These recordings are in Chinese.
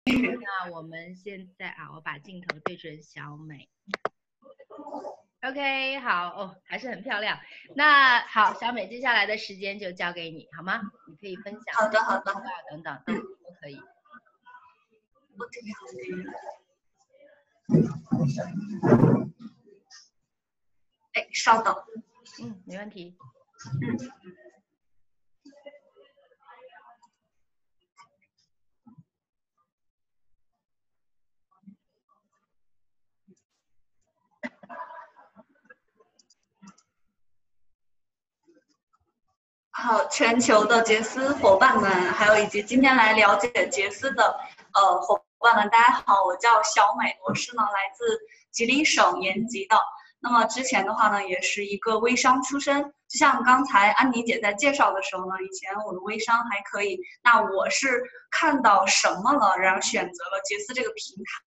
那我们现在啊，我把镜头对准小美。OK， 好哦，还是很漂亮。那好，小美，接下来的时间就交给你，好吗？你可以分享。 好的，好的。 等等，都可以。 哎，稍等。 没问题。 好，全球的杰斯伙伴们，还有以及今天来了解杰斯的伙伴们，大家好，我叫小美，我是呢来自吉林省延吉的。那么之前的话呢，也是一个微商出身，就像刚才安妮姐在介绍的时候呢，以前我的微商还可以。那我是看到什么了，然后选择了杰斯这个平台。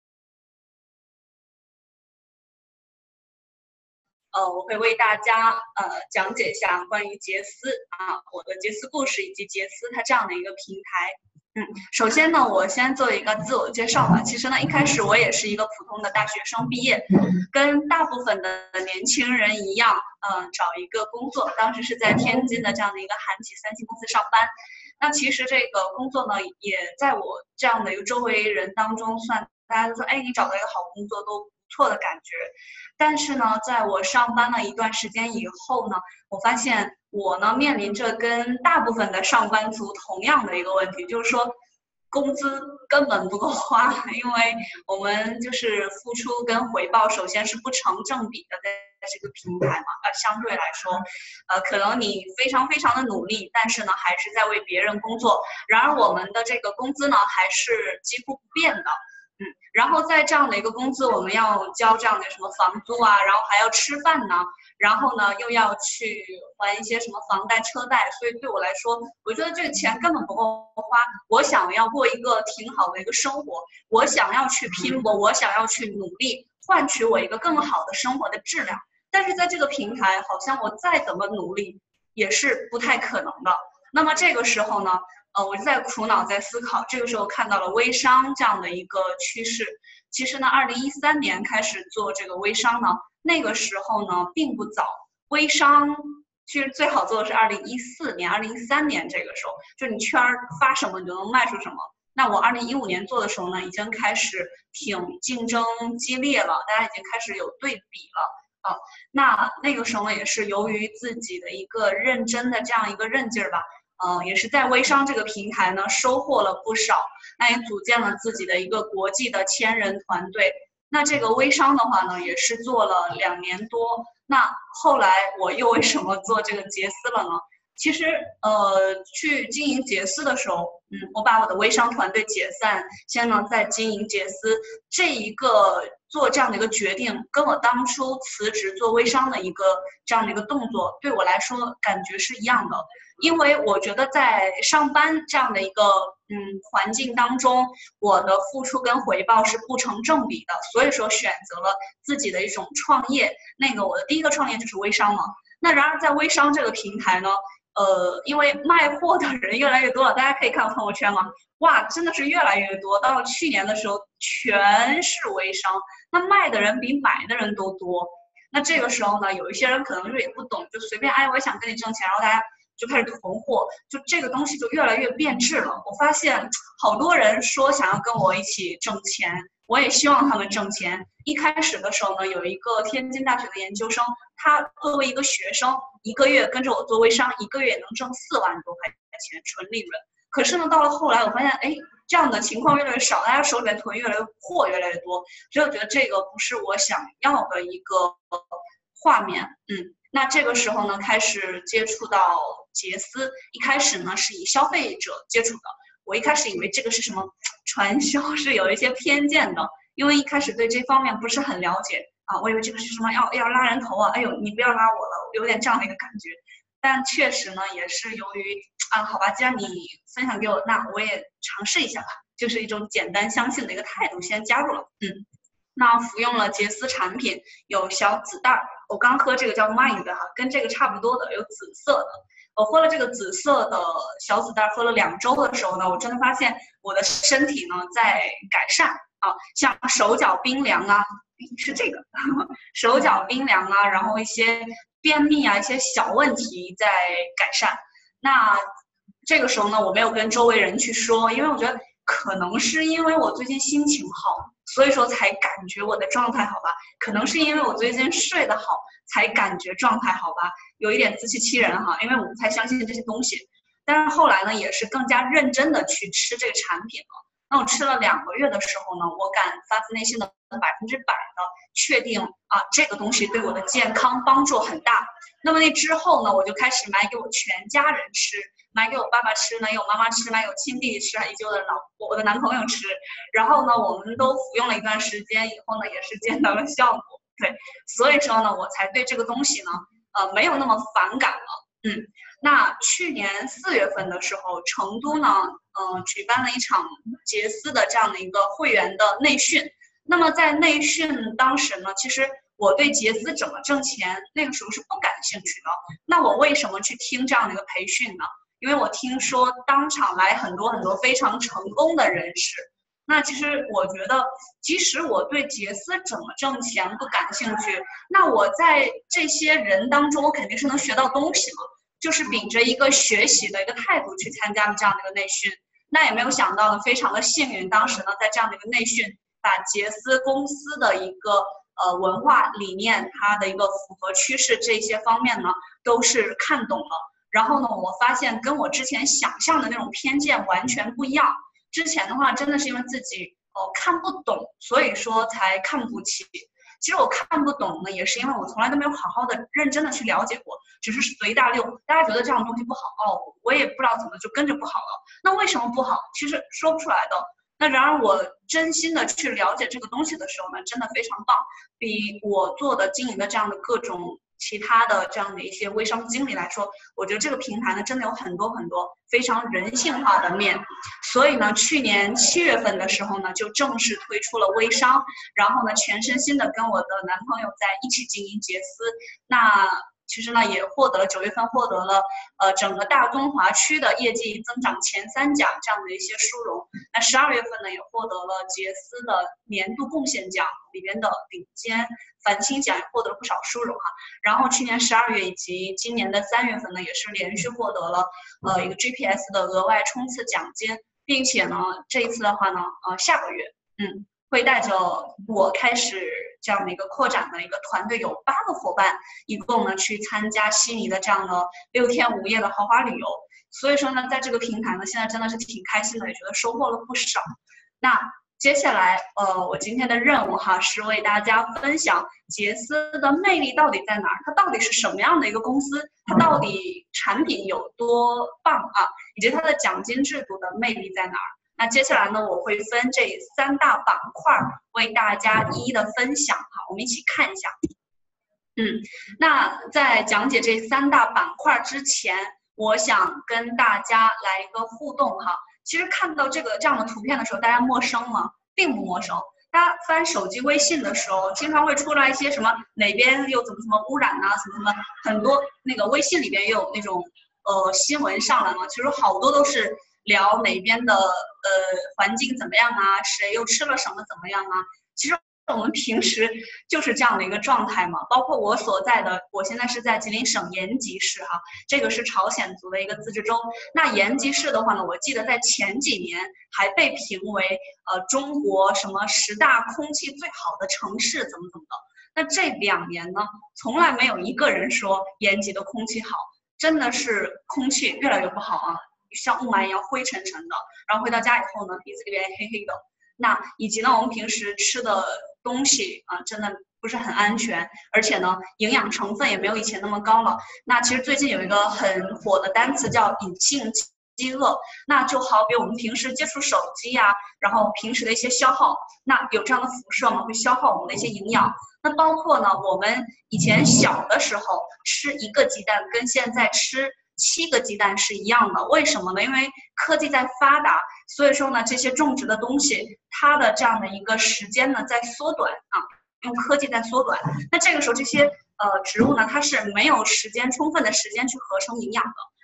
我会为大家讲解一下关于杰斯我的杰斯故事以及杰斯它这样的一个平台。首先呢，我先做一个自我介绍吧。其实呢，一开始我也是一个普通的大学生毕业，跟大部分的年轻人一样，找一个工作，当时是在天津的这样的一个韩企3星公司上班。那其实这个工作呢，也在我这样的一个周围人当中算，大家都说，哎，你找到一个好工作都不错的感觉。但是呢，在我上班了一段时间以后呢，我发现我呢面临着跟大部分的上班族同样的一个问题，就是说工资根本不够花，因为我们就是付出跟回报首先是不成正比的，在这个平台嘛，相对来说，可能你非常非常的努力，但是呢还是在为别人工作，然而我们的这个工资呢还是几乎不变的。然后在这样的一个工资，我们要交这样的什么房租啊，然后还要吃饭呢，然后呢又要去还一些什么房贷、车贷，所以对我来说，我觉得这个钱根本不够花。我想要过一个挺好的一个生活，我想要去拼搏，我想要去努力，换取我一个更好的生活的质量。但是在这个平台，好像我再怎么努力也是不太可能的。那么这个时候呢？我就在苦恼，在思考。这个时候看到了微商这样的一个趋势。其实呢，2013年开始做这个微商呢，那个时候呢并不早。微商其实最好做的是2014年、2013年这个时候，就你圈发什么你就能卖出什么。那我2015年做的时候呢，已经开始挺竞争激烈了，大家已经开始有对比了。那个时候呢，也是由于自己的一个认真的这样一个韧劲儿吧。也是在微商这个平台呢收获了不少，那也组建了自己的一个国际的千人团队。那这个微商的话呢，也是做了2年多。那后来我又为什么做这个杰斯了呢？其实去经营杰斯的时候，我把我的微商团队解散，先呢在经营杰斯这一个做这样的一个决定，跟我当初辞职做微商的一个这样的一个动作，对我来说感觉是一样的。因为我觉得在上班这样的一个环境当中，我的付出跟回报是不成正比的，所以说选择了自己的一种创业。那个我的第一个创业就是微商嘛。那然而在微商这个平台呢，因为卖货的人越来越多了，大家可以看我朋友圈嘛，哇，真的是越来越多。到了去年的时候，全是微商，那卖的人比买的人都多。那这个时候呢，有一些人可能就是也不懂，就随便，我也想跟你挣钱，然后大家就开始囤货，就这个东西就越来越变质了。我发现好多人说想要跟我一起挣钱，我也希望他们挣钱。一开始的时候呢，有一个天津大学的研究生，他作为一个学生，一个月跟着我做微商，一个月能挣4万多块钱纯利润。可是呢，到了后来，我发现，这样的情况越来越少，大家手里面囤货越来越多，所以我觉得这个不是我想要的一个画面。那这个时候呢，开始接触到杰斯，一开始呢是以消费者接触的。我一开始以为这个是什么传销，是有一些偏见的，因为一开始对这方面不是很了解我以为这个是什么要拉人头啊，哎呦你不要拉我了，有点这样的一个感觉。但确实呢，也是由于好吧，既然你分享给我，那我也尝试一下吧，就是一种简单相信的一个态度，先加入了。那服用了杰斯产品，有小紫袋，我刚喝这个叫 Mind 跟这个差不多的，有紫色的。 我喝了这个紫色的小紫袋，喝了2周的时候呢，我真的发现我的身体呢在改善啊，像手脚冰凉啊，是这个手脚冰凉啊，然后一些便秘啊，一些小问题在改善。那这个时候呢，我没有跟周围人去说，因为我觉得可能是因为我最近心情好，所以说才感觉我的状态好吧，可能是因为我最近睡得好才感觉状态好吧，有一点自欺欺人哈，因为我不太相信这些东西。但是后来呢，也是更加认真的去吃这个产品了。那我吃了2个月的时候呢，我敢发自内心的100%的确定啊，这个东西对我的健康帮助很大。那么那之后呢，我就开始买给我全家人吃，买给我爸爸吃，买给我妈妈吃，买给我亲弟弟吃，以及我的男朋友吃。然后呢，我们都服用了一段时间以后呢，也是见到了效果。对，所以说呢，我才对这个东西呢，没有那么反感了。那去年4月份的时候，成都呢，举办了一场杰斯的这样的一个会员的内训。那么在内训当时呢，其实我对杰斯怎么挣钱那个时候是不感兴趣的。那我为什么去听这样的一个培训呢？因为我听说当场来很多非常成功的人士。那其实我觉得，即使我对杰斯怎么挣钱不感兴趣，那我在这些人当中，我肯定是能学到东西嘛。就是秉着一个学习的一个态度去参加了这样的一个内训。那也没有想到呢，非常的幸运，当时呢在这样的一个内训，把杰斯公司的一个文化理念，它的一个符合趋势这些方面呢，都是看懂了。然后呢，我发现跟我之前想象的那种偏见完全不一样。之前的话，真的是因为自己看不懂，所以说才看不起。其实我看不懂呢，也是因为我从来都没有好好的、认真的去了解过，只是随大溜。大家觉得这样的东西不好我也不知道怎么就跟着不好了。那为什么不好？其实说不出来的。那然而我真心的去了解这个东西的时候呢，真的非常棒，比我做的经营的这样的各种其他的这样的一些微商经理来说，我觉得这个平台呢真的有很多非常人性化的面。所以呢，去年7月份的时候呢，就正式推出了微商，然后呢，全身心的跟我的男朋友在一起经营杰斯。那其实呢，也获得了9月份获得了整个大中华区的业绩增长前3甲这样的一些殊荣。那12月份呢，也获得了杰斯的年度贡献奖里边的顶尖返青奖，也获得了不少殊荣哈。然后去年12月以及今年的3月份呢，也是连续获得了一个 GPS 的额外冲刺奖金，并且呢，这一次的话呢，下个月会带着我开始这样的一个扩展的一个团队，有8个伙伴，一共呢去参加悉尼的这样的6天5夜的豪华旅游。所以说呢，在这个平台呢，现在真的是挺开心的，也觉得收获了不少。那接下来我今天的任务哈，是为大家分享杰斯的魅力到底在哪儿，它到底是什么样的一个公司，它到底产品有多棒啊，以及它的奖金制度的魅力在哪儿。那接下来呢，我会分这3大板块为大家一一的分享哈，我们一起看一下。那在讲解这3大板块之前，我想跟大家来一个互动哈。其实看到这样的图片的时候，大家陌生吗？并不陌生。大家翻手机微信的时候，经常会出来一些什么哪边又怎么污染啊，什么很多那个微信里边也有那种新闻上来嘛，其实好多都是聊哪边的环境怎么样啊，谁又吃了什么怎么样啊。其实我们平时就是这样的一个状态嘛，包括我所在的，我现在是在吉林省延吉市哈，这个是朝鲜族的一个自治州。那延吉市的话呢，我记得在前几年还被评为中国什么10大空气最好的城市怎么的。那这2年呢，从来没有一个人说延吉的空气好，真的是空气越来越不好啊，像雾霾一样灰沉沉的，然后回到家以后呢，鼻子里边黑黑的。那以及呢，我们平时吃的东西啊，真的不是很安全，而且呢，营养成分也没有以前那么高了。那其实最近有一个很火的单词叫隐性饥饿，那就好比我们平时接触手机呀，然后平时的一些消耗，那有这样的辐射嘛，会消耗我们的一些营养。那包括呢，我们以前小的时候吃1个鸡蛋，跟现在吃7个鸡蛋是一样的。为什么呢？因为科技在发达，所以说呢，这些种植的东西，它的这样的一个时间呢在缩短啊，用科技在缩短。那这个时候这些植物呢，它是没有充分的时间去合成营养的。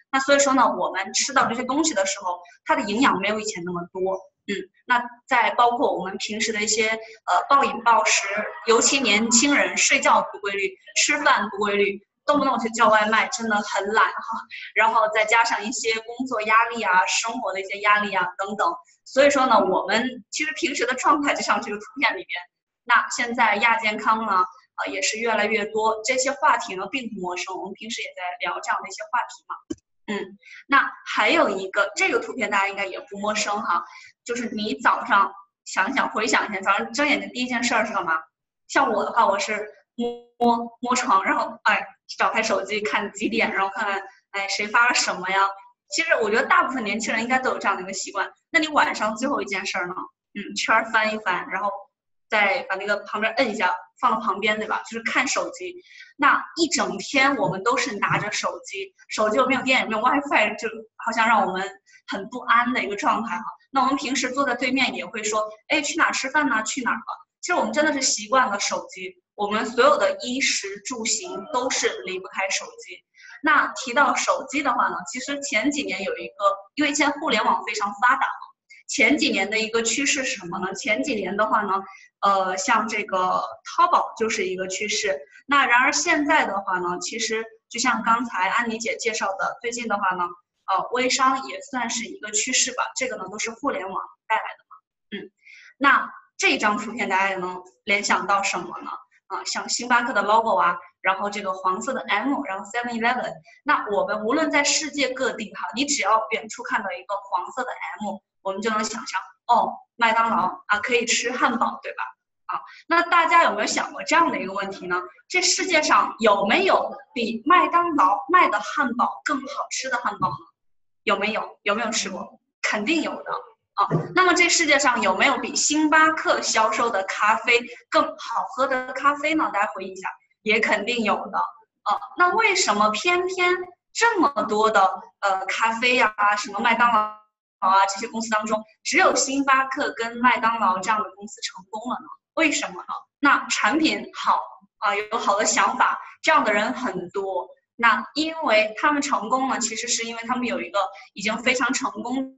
那所以说呢，我们吃到这些东西的时候，它的营养没有以前那么多。那再包括我们平时的一些暴饮暴食，尤其年轻人睡觉不规律，吃饭不规律，动不动去叫外卖，真的很懒哈。然后再加上一些工作压力啊，生活的一些压力啊等等，所以说呢，我们其实平时的状态就像这个图片里边。那现在亚健康呢，也是越来越多，这些话题呢并不陌生，我们平时也在聊这样的一些话题嘛。那还有一个这个图片大家应该也不陌生哈，就是你早上回想一下，早上睁眼睛第一件事是干嘛？像我的话，我是摸床，然后找开手机看几点，然后看看谁发了什么呀？其实我觉得大部分年轻人应该都有这样的一个习惯。那你晚上最后一件事呢？圈翻一翻，然后再把那个旁边摁一下，放到旁边，对吧？就是看手机。那一整天我们都是拿着手机，手机又没有电，也没有 WiFi，就好像让我们很不安的一个状态哈。那我们平时坐在对面也会说，去哪吃饭呢？去哪儿了？其实我们真的是习惯了手机，我们所有的衣食住行都是离不开手机。那提到手机的话呢，其实前几年有一个，因为现在互联网非常发达，前几年的一个趋势是什么呢？前几年的话呢，像这个淘宝就是一个趋势。那然而现在的话呢，其实就像刚才安妮姐介绍的，最近的话呢，微商也算是一个趋势吧。这个呢都是互联网带来的嘛。那这张图片大家能联想到什么呢？像星巴克的 logo 啊，然后这个黄色的 M， 然后 7-Eleven。那我们无论在世界各地哈，你只要远处看到一个黄色的 M， 我们就能想象麦当劳啊，可以吃汉堡，对吧？那大家有没有想过这样的一个问题呢？这世界上有没有比麦当劳卖的汉堡更好吃的汉堡呢？有没有？有没有吃过？肯定有的。那么这世界上有没有比星巴克销售的咖啡更好喝的咖啡呢？大家回忆一下，也肯定有的。那为什么偏偏这么多的咖啡呀，什么麦当劳啊这些公司当中，只有星巴克跟麦当劳这样的公司成功了呢？为什么呢？那产品好有好的想法，这样的人很多。那因为他们成功了，其实是因为他们有一个已经非常成功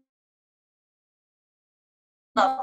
的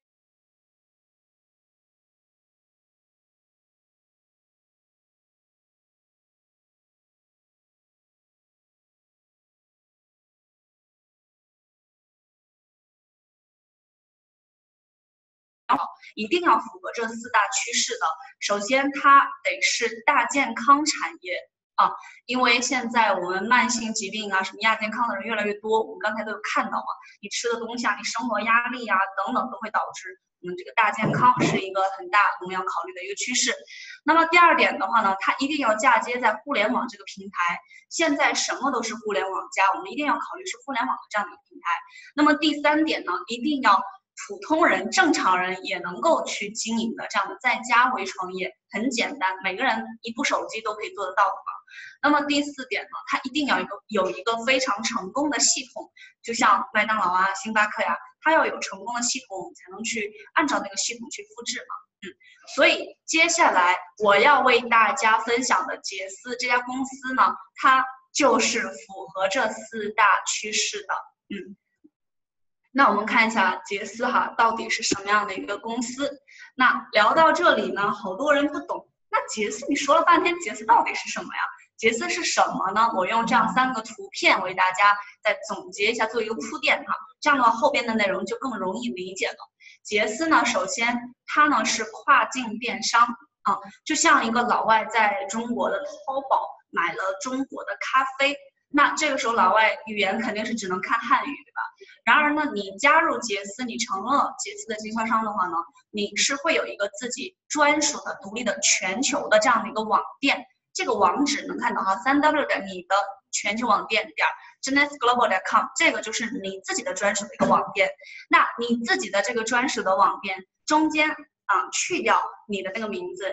一定要符合这4大趋势的。首先，它得是大健康产业因为现在我们慢性疾病啊，什么亚健康的人越来越多，我们刚才都有看到嘛，你吃的东西啊，你生活压力啊等等，都会导致我们这个大健康是一个很大我们要考虑的一个趋势。那么第二点的话呢，它一定要嫁接在互联网这个平台。现在什么都是互联网加，我们一定要考虑是互联网的这样的一个平台。那么第三点呢，一定要普通人、正常人也能够去经营的这样的在家微创业，很简单，每个人一部手机都可以做得到的嘛。那么第4点呢，它一定要有一个非常成功的系统，就像麦当劳啊、星巴克呀，它要有成功的系统，才能去按照那个系统去复制嘛。所以接下来我要为大家分享的杰斯这家公司呢，它就是符合这4大趋势的。那我们看一下杰斯哈，到底是什么样的一个公司？那聊到这里呢，好多人不懂，那杰斯你说了半天，杰斯到底是什么呀？杰斯是什么呢？我用这样3个图片为大家再总结一下，做一个铺垫哈，这样的话后边的内容就更容易理解了。杰斯呢，首先它呢是跨境电商就像一个老外在中国的淘宝买了中国的咖啡，那这个时候老外语言肯定是只能看汉语，对吧？然而呢，你加入杰斯，你成了杰斯的经销商的话呢，你是会有一个自己专属的、独立的、全球的这样的一个网店。这个网址能看到哈，3w 点你的全球网店点 genesglobal.com， 这个就是你自己的专属的一个网店。那你自己的这个专属的网店中间去掉你的那个名字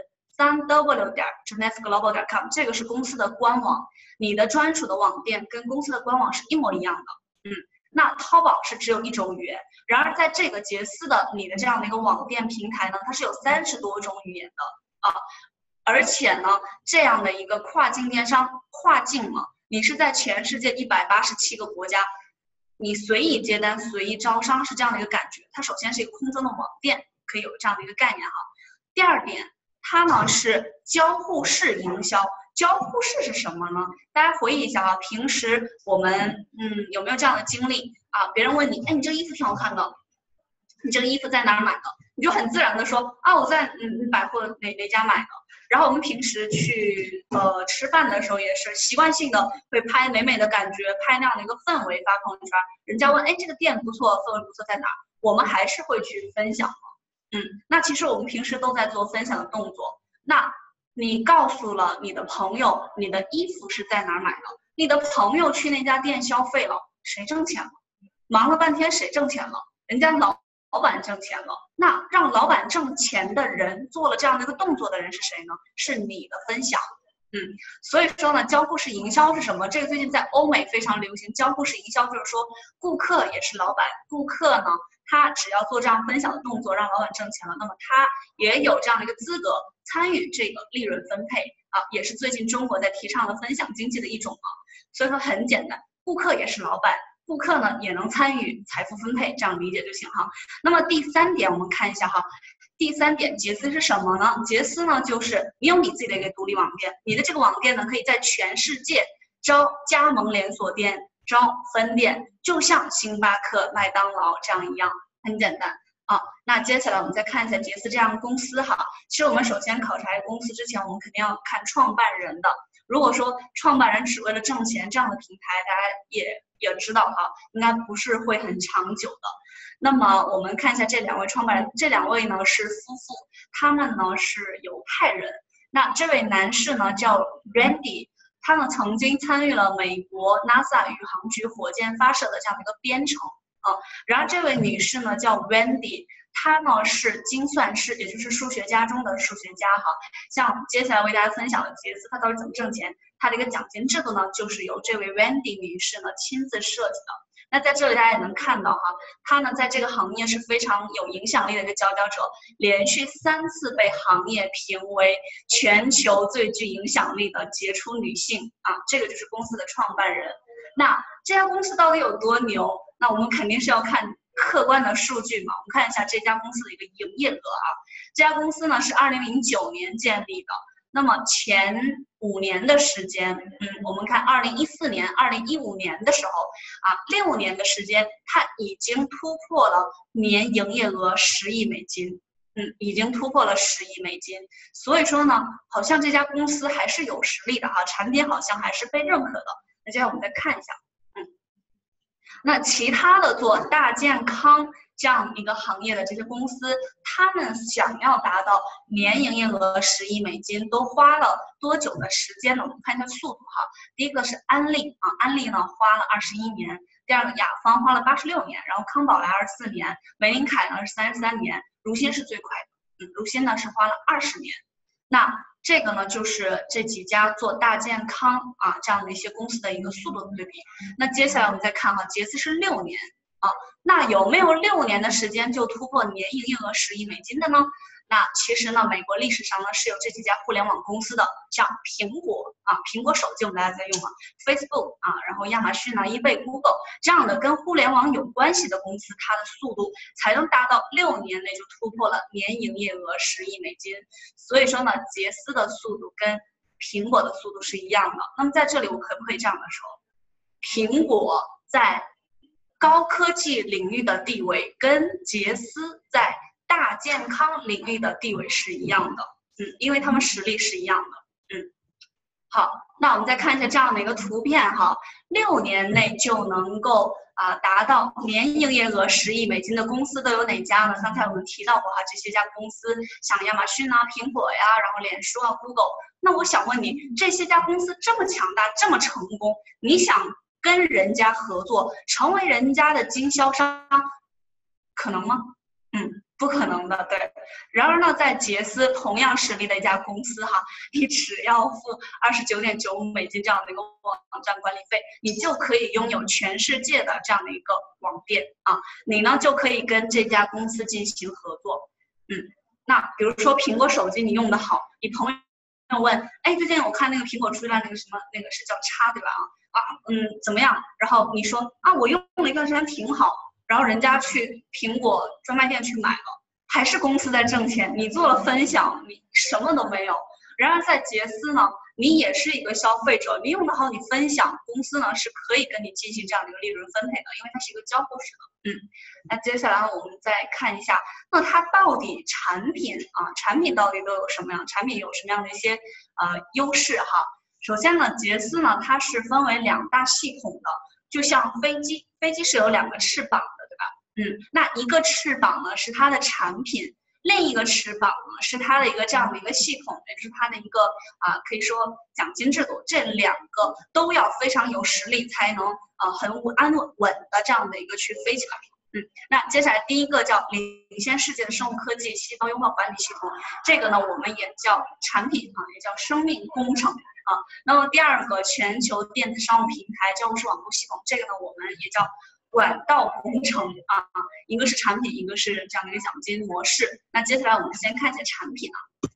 ，3w 点 genesglobal.com， 这个是公司的官网，你的专属的网店跟公司的官网是一模一样的。那淘宝是只有1种语言，然而在这个杰斯的你的这样的一个网店平台呢，它是有30多种语言的而且呢，这样的一个跨境电商，跨境嘛， 你是在全世界187个国家，你随意接单、随意招商是这样的一个感觉。它首先是一个空中的网店，可以有这样的一个概念哈。第二点，它呢是交互式营销。交互式是什么呢？大家回忆一下啊，平时我们有没有这样的经历啊？别人问你，哎，你这个衣服挺好看的，你这个衣服在哪儿买的？你就很自然的说啊，我在百货哪家买的。然后我们平时去吃饭的时候也是习惯性的会拍美美的感觉，拍那样的一个氛围发朋友圈。人家问，哎，这个店不错，氛围不错，在哪儿？我们还是会去分享的。那其实我们平时都在做分享的动作。那你告诉了你的朋友，你的衣服是在哪儿买的？你的朋友去那家店消费了，谁挣钱了？忙了半天谁挣钱了？人家老板挣钱了。那让老板挣钱的人做了这样的一个动作的人是谁呢？是你的分享。所以说呢，交互式营销是什么？这个最近在欧美非常流行。交互式营销就是说，顾客也是老板，顾客呢，他只要做这样分享的动作，让老板挣钱了，那么他也有这样的一个资格参与这个利润分配啊，也是最近中国在提倡的分享经济的一种啊。所以说很简单，顾客也是老板，顾客呢也能参与财富分配，这样理解就行哈。那么第三点，我们看一下哈。第三点，杰斯是什么呢？杰斯呢，就是你有你自己的一个独立网店，你的这个网店呢，可以在全世界招加盟连锁店、招分店，就像星巴克、麦当劳这样一样，很简单啊。那接下来我们再看一下杰斯这样的公司哈。其实我们首先考察一个公司之前，我们肯定要看创办人的。如果说创办人只为了挣钱，这样的平台大家也知道哈，应该不是会很长久的。那么我们看一下这两位创办人，这两位呢是夫妇，他们呢是犹太人。那这位男士呢叫 Randy， 他呢曾经参与了美国 NASA 宇航局火箭发射的这样的一个编程啊。然而这位女士呢叫 Wendy， 她呢是精算师，也就是数学家中的数学家哈。像接下来为大家分享的杰斯，他到底怎么挣钱？他的一个奖金制度呢，就是由这位 Wendy 女士呢亲自设计的。那在这里大家也能看到哈，她呢在这个行业是非常有影响力的一个佼佼者，连续3次被行业评为全球最具影响力的杰出女性啊，这个就是公司的创办人。那这家公司到底有多牛？那我们肯定是要看客观的数据嘛。我们看一下这家公司的一个营业额啊，这家公司呢是2009年建立的。那么前5年的时间，我们看2014年、2015年的时候啊，6年的时间，它已经突破了年营业额10亿美金，已经突破了10亿美金。所以说呢，好像这家公司还是有实力的哈，产品好像还是被认可的。那接下来我们再看一下，那其他的做大健康这样一个行业的这些公司，他们想要达到年营业额10亿美金，都花了多久的时间呢？我们看一下速度哈。第一个是安利啊，安利呢花了21年，第二个雅芳花了86年，然后康宝莱24年，玫琳凯呢是33年，如新是最快的，如新呢是花了20年。那这个呢就是这几家做大健康啊这样的一些公司的一个速度的对比。那接下来我们再看哈，杰斯是6年。那有没有6年的时间就突破年营业额10亿美金的呢？那其实呢，美国历史上呢是有这几家互联网公司的，像苹果啊，苹果手机我们大家在用嘛 ，Facebook 啊，然后亚马逊啊、eBay、Google 这样的跟互联网有关系的公司，它的速度才能达到6年内就突破了年营业额10亿美金。所以说呢，杰斯的速度跟苹果的速度是一样的。那么在这里我可不可以这样的说，苹果在高科技领域的地位跟杰斯在大健康领域的地位是一样的，因为他们实力是一样的，好，那我们再看一下这样的一个图片哈，6年内就能够达到年营业额10亿美金的公司都有哪家呢？刚才我们提到过哈，这些家公司像亚马逊啊、苹果呀，然后脸书啊、Google。那我想问你，这些家公司这么强大、这么成功，你想跟人家合作，成为人家的经销商，可能吗？不可能的，对。然而呢，在杰斯同样实力的一家公司哈，你只要付29.95美金这样的一个网站管理费，你就可以拥有全世界的这样的一个网店啊，你呢就可以跟这家公司进行合作。那比如说苹果手机你用的好，你朋友问，哎，最近我看那个苹果出来那个什么，那个是叫叉对吧？ 怎么样？然后你说我用了一段时间挺好，然后人家去苹果专卖店去买了，还是公司在挣钱，你做了分享，你什么都没有。然而在杰斯呢，你也是一个消费者，你用得好，你分享，公司呢是可以跟你进行这样的一个利润分配的，因为它是一个交互式的。那接下来我们再看一下，那它到底产品到底都有什么样？产品有什么样的一些优势哈？首先呢，杰斯呢它是分为2大系统的，就像飞机是有2个翅膀的，对吧？那一个翅膀呢是它的产品。另一个翅膀呢是它的一个这样的一个系统，也就是它的一个可以说奖金制度，这2个都要非常有实力才能很安稳的这样的一个去飞起来。那接下来第一个叫领先世界的生物科技细胞优化管理系统，这个呢我们也叫产品也叫生命工程那么第2个全球电子商务平台交互式网络系统，这个呢我们也叫管道工程一个是产品，一个是这样的一个奖金模式。那接下来我们先看一下产品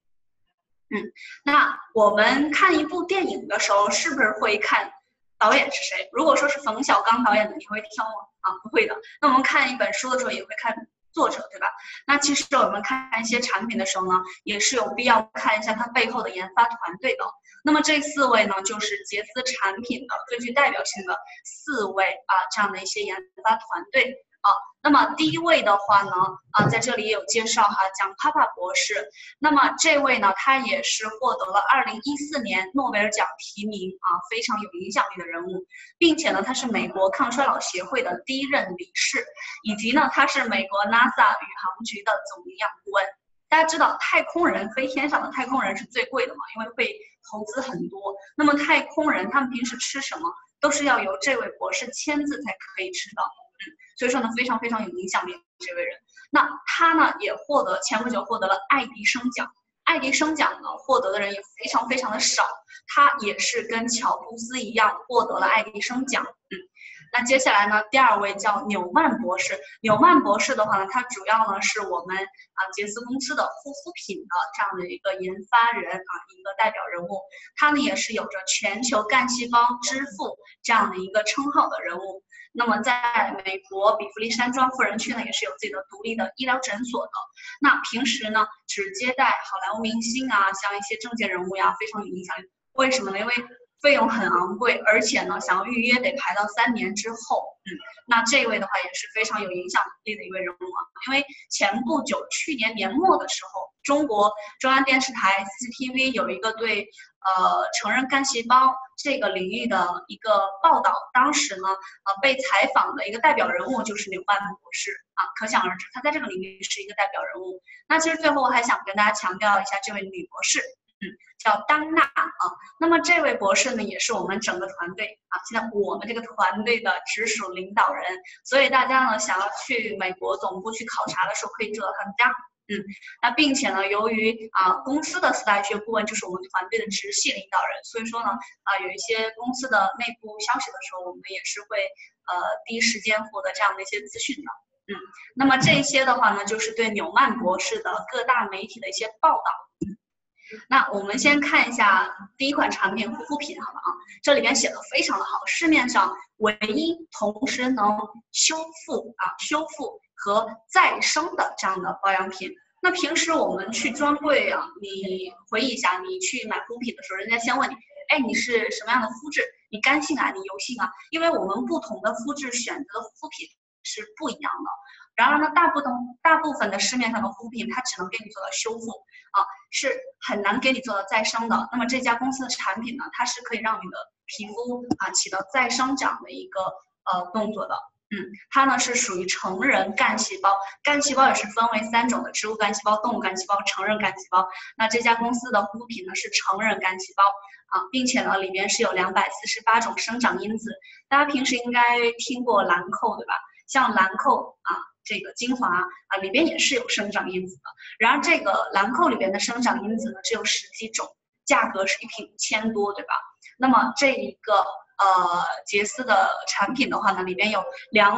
那我们看一部电影的时候，是不是会看导演是谁？如果说是冯小刚导演的，你会挑吗？不会的。那我们看一本书的时候，也会看作者，对吧？那其实我们看一些产品的时候呢，也是有必要看一下它背后的研发团队的。那么这4位呢，就是杰斯产品的最具代表性的4位这样的一些研发团队那么第1位的话呢在这里也有介绍蒋帕帕博士。那么这位呢，他也是获得了2014年诺贝尔奖提名非常有影响力的人物，并且呢，他是美国抗衰老协会的第1任理事，以及呢，他是美国 NASA 宇航局的总营养顾问。大家知道太空人飞天上的太空人是最贵的嘛，因为会投资很多。那么太空人他们平时吃什么，都是要由这位博士签字才可以吃的。所以说呢，非常非常有影响力这位人。那他呢也前不久获得了爱迪生奖。爱迪生奖呢获得的人也非常非常的少，他也是跟乔布斯一样获得了爱迪生奖。那接下来呢，第2位叫纽曼博士。纽曼博士的话呢，他主要呢是我们杰斯公司的护肤品的这样的一个研发人一个代表人物。他呢也是有着全球干细胞之父这样的一个称号的人物。那么在美国比弗利山庄富人区呢，也是有自己的独立的医疗诊所的。那平时呢，只接待好莱坞明星像一些政界人物非常有影响力。为什么呢？因为费用很昂贵，而且呢，想要预约得排到3年之后。那这位的话也是非常有影响力的一位人物因为前不久去年年末的时候，中国中央电视台 CCTV 有一个对成人干细胞这个领域的一个报道，当时呢被采访的一个代表人物就是纽曼博士可想而知他在这个领域是一个代表人物。那其实最后我还想跟大家强调一下这位女博士叫丹娜那么这位博士呢，也是我们整个团队现在我们这个团队的直属领导人，所以大家呢想要去美国总部去考察的时候，可以找到他们家。那并且呢，由于公司的4大医学顾问就是我们团队的直系领导人，所以说呢有一些公司的内部消息的时候，我们也是会第一时间获得这样的一些资讯的。那么这些的话呢，就是对纽曼博士的各大媒体的一些报道。那我们先看一下第1款产品护肤品，好了这里边写的非常的好，市面上唯一同时能修复和再生的这样的保养品。那平时我们去专柜你回忆一下，你去买护肤品的时候，人家先问你，你是什么样的肤质？你干性你油性因为我们不同的肤质选择的护肤品是不一样的。然而呢，大部分的市面上的护肤品，它只能给你做到修复是很难给你做到再生的。那么这家公司的产品呢，它是可以让你的皮肤起到再生长的一个动作的。它呢是属于成人干细胞，干细胞也是分为3种的：植物干细胞、动物干细胞、成人干细胞。那这家公司的护肤品呢是成人干细胞并且呢里面是有248种生长因子。大家平时应该听过兰蔻，对吧？像兰蔻这个精华里边也是有生长因子的。然而这个兰蔻里边的生长因子呢只有10几种，价格是1瓶5000多，对吧？那么这一个杰斯的产品的话呢，里边有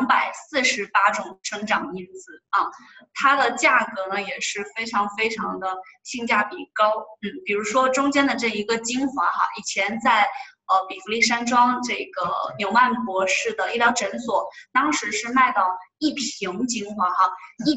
248种生长因子它的价格呢也是非常非常的性价比高。比如说中间的这一个精华以前在比弗利山庄这个纽曼博士的医疗诊所，当时是卖到1瓶精华哈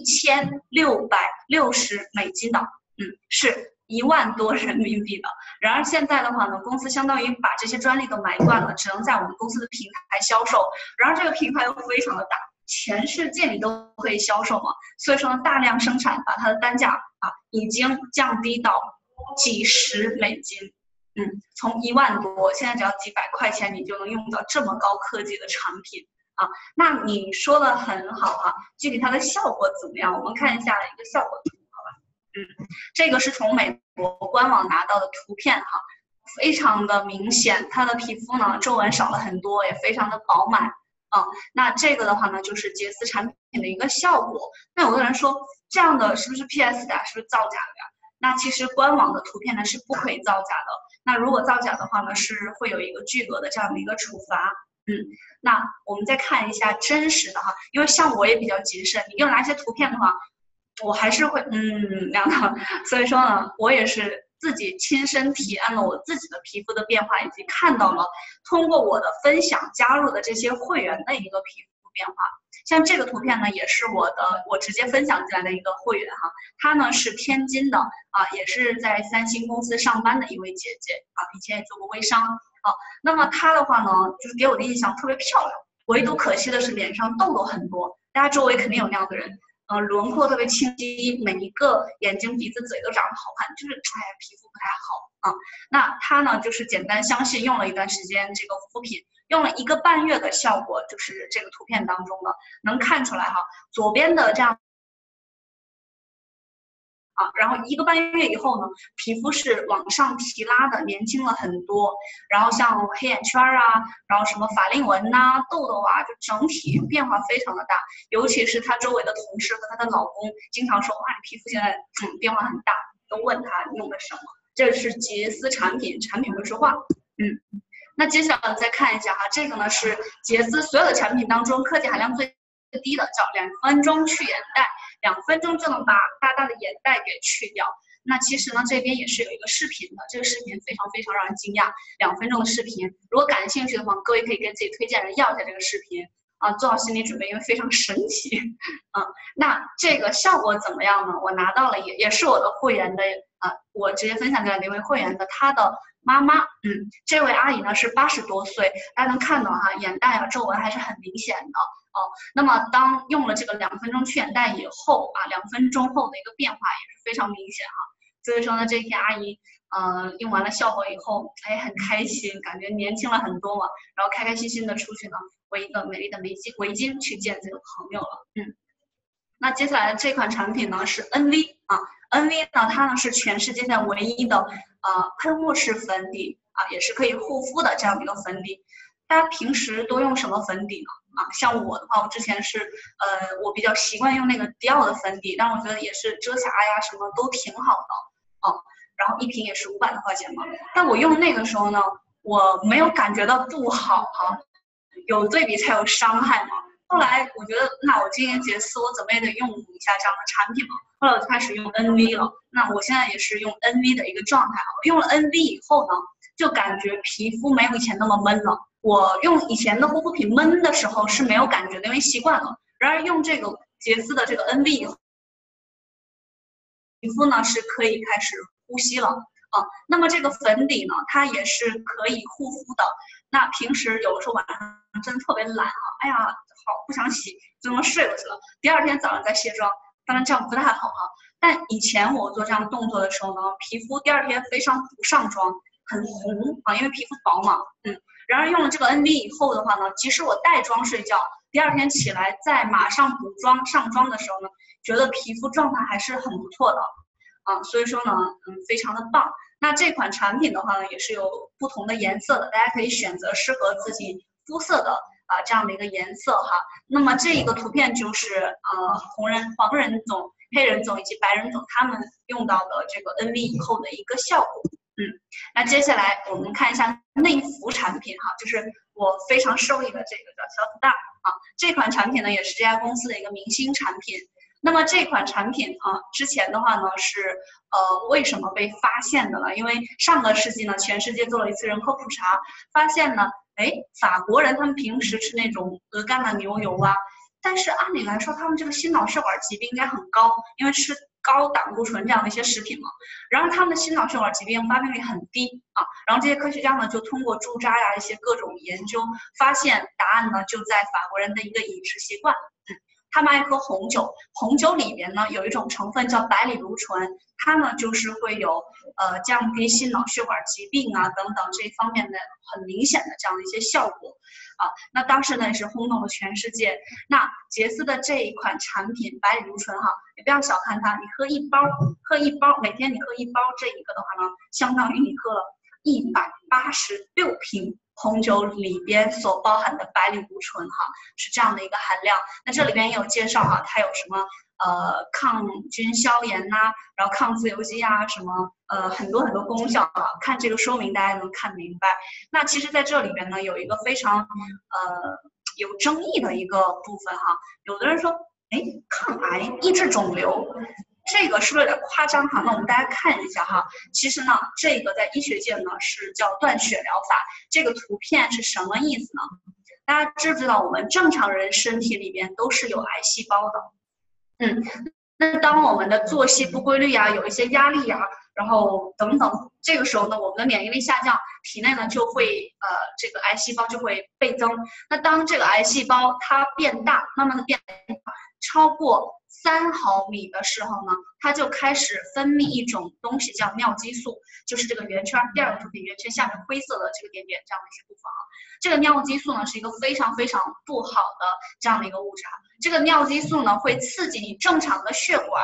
1660美金的，是1万多人民币的。然而现在的话呢，公司相当于把这些专利都买断了，只能在我们公司的平台销售。然而这个平台又非常的大，全世界你都可以销售嘛，所以说呢，大量生产，把它的单价已经降低到几十美金，从1万多，现在只要几百块钱，你就能用到这么高科技的产品啊。那你说的很好啊，具体它的效果怎么样？我们看一下一个效果图，好吧？这个是从美国官网拿到的图片哈，非常的明显，它的皮肤呢皱纹少了很多，也非常的饱满。那这个的话呢，就是洁丝产品的一个效果。那有的人说，这样的是不是 PS 的，是不是造假的呀？那其实官网的图片呢是不可以造假的。那如果造假的话呢，是会有一个巨额的这样的一个处罚。那我们再看一下真实的哈，因为像我也比较谨慎，你给我拿一些图片的话，我还是会那样的。所以说呢，我也是自己亲身体验了我自己的皮肤的变化，以及看到了通过我的分享加入的这些会员的一个皮肤变化。像这个图片呢，也是我直接分享进来的一个会员哈，她呢是天津的也是在3星公司上班的一位姐姐以前也做过微商那么她的话呢，就是给我的印象特别漂亮，唯独可惜的是脸上痘痘很多，大家周围肯定有那样的人。轮廓特别清晰，每一个眼睛、鼻子、嘴都长得好看，就是皮肤不太好那她呢，就是简单相信用了一段时间这个护肤品，用了1个半月的效果，就是这个图片当中的能看出来哈，左边的这样然后1个半月以后呢，皮肤是往上提拉的，年轻了很多。然后像黑眼圈然后什么法令纹痘痘就整体变化非常的大。尤其是她周围的同事和她的老公经常说，哇，你皮肤现在变化很大，都问她用的什么。这是洁丝产品，产品会说话。那接下来再看一下哈，这个呢是洁丝所有的产品当中科技含量最低的，叫2分钟去眼袋。2分钟就能把大大的眼袋给去掉。那其实呢，这边也是有一个视频的，这个视频非常非常让人惊讶，2分钟的视频。如果感兴趣的话，各位可以跟自己推荐人要一下这个视频做好心理准备，因为非常神奇那这个效果怎么样呢？我拿到了也是我的会员的我直接分享给了一位会员的他的妈妈，这位阿姨呢是80多岁，大家能看到哈，眼袋皱纹还是很明显的。那么当用了这个2分钟去眼袋以后2分钟后的一个变化也是非常明显所以说呢，这天阿姨用完了效果以后，很开心，感觉年轻了很多嘛，然后开开心心的出去呢，围一个美丽的围巾去见这个朋友了。那接下来的这款产品呢是 NV 呢，它呢是全世界现在唯一的喷雾式粉底也是可以护肤的这样的一个粉底。大家平时都用什么粉底呢？像我的话，我之前是我比较习惯用那个迪奥的粉底，但我觉得也是遮瑕什么都挺好的然后1瓶也是500多块钱嘛。但我用那个时候呢，我没有感觉到不好有对比才有伤害嘛。后来我觉得，那我今年洁丝，我怎么也得用一下这样的产品嘛。后来我就开始用 NV 了。那我现在也是用 NV 的一个状态用了 NV 以后呢，就感觉皮肤没有以前那么闷了。我用以前的护肤品闷的时候是没有感觉的，因为习惯了。然而用这个洁丝的这个 NV 以后，皮肤呢是可以开始呼吸了那么这个粉底呢，它也是可以护肤的。那平时有的时候晚上真的特别懒好不想洗，就能睡过去了。第2天早上再卸妆，当然这样不太好但以前我做这样的动作的时候呢，皮肤第2天非常不上妆，很红因为皮肤薄嘛然而用了这个 NV 以后的话呢，即使我带妆睡觉，第2天起来再马上补妆上妆的时候呢，觉得皮肤状态还是很不错的所以说呢非常的棒。那这款产品的话呢，也是有不同的颜色的，大家可以选择适合自己肤色的这样的一个颜色那么这一个图片就是黄人种、黑人种以及白人种他们用到的这个 NV 以后的一个效果。那接下来我们看一下内服产品就是我非常受益的这个叫小子大这款产品呢也是这家公司的一个明星产品。 那么这款产品啊，之前的话呢是为什么被发现的呢？因为上个世纪呢，全世界做了一次人口普查，发现呢，哎，法国人他们平时吃那种鹅肝啊、牛油啊，但是按理来说他们这个心脑血管疾病应该很高，因为吃高胆固醇这样的一些食品嘛。然而他们的心脑血管疾病发病率很低啊。然后这些科学家呢就通过猪渣呀一些各种研究，发现答案呢就在法国人的一个饮食习惯。他们爱喝红酒，红酒里边呢有一种成分叫白藜芦醇，它呢就是会有降低心脑血管疾病啊等等这方面的很明显的这样的一些效果啊。那当时呢也是轰动了全世界。那杰斯的这一款产品白藜芦醇哈，也不要小看它，你喝一包，每天你喝一包这一个的话呢，相当于你喝了186瓶红酒里边所包含的白藜芦醇哈，是这样的一个含量。那这里边也有介绍哈，它有什么抗菌消炎呐、然后抗自由基啊，什么很多功效啊。看这个说明大家能看明白。那其实在这里边呢有一个非常有争议的一个部分哈，有的人说，哎，抗癌抑制肿瘤。这个是不是有点夸张哈？那我们大家看一下哈，其实呢，这个在医学界呢是叫断血疗法。这个图片是什么意思呢？大家知不知道我们正常人身体里边都是有癌细胞的？那当我们的作息不规律呀，有一些压力呀，然后等等，这个时候呢，我们的免疫力下降，体内呢就会这个癌细胞就会倍增。那当这个癌细胞它变大，慢慢的变大，超过3毫米的时候呢，它就开始分泌一种东西叫尿激素，就是这个圆圈第二个图片圆圈下面灰色的这个点点这样的一些部分啊。这个尿激素呢是一个非常不好的这样的一个物质啊。这个尿激素呢会刺激你正常的血管，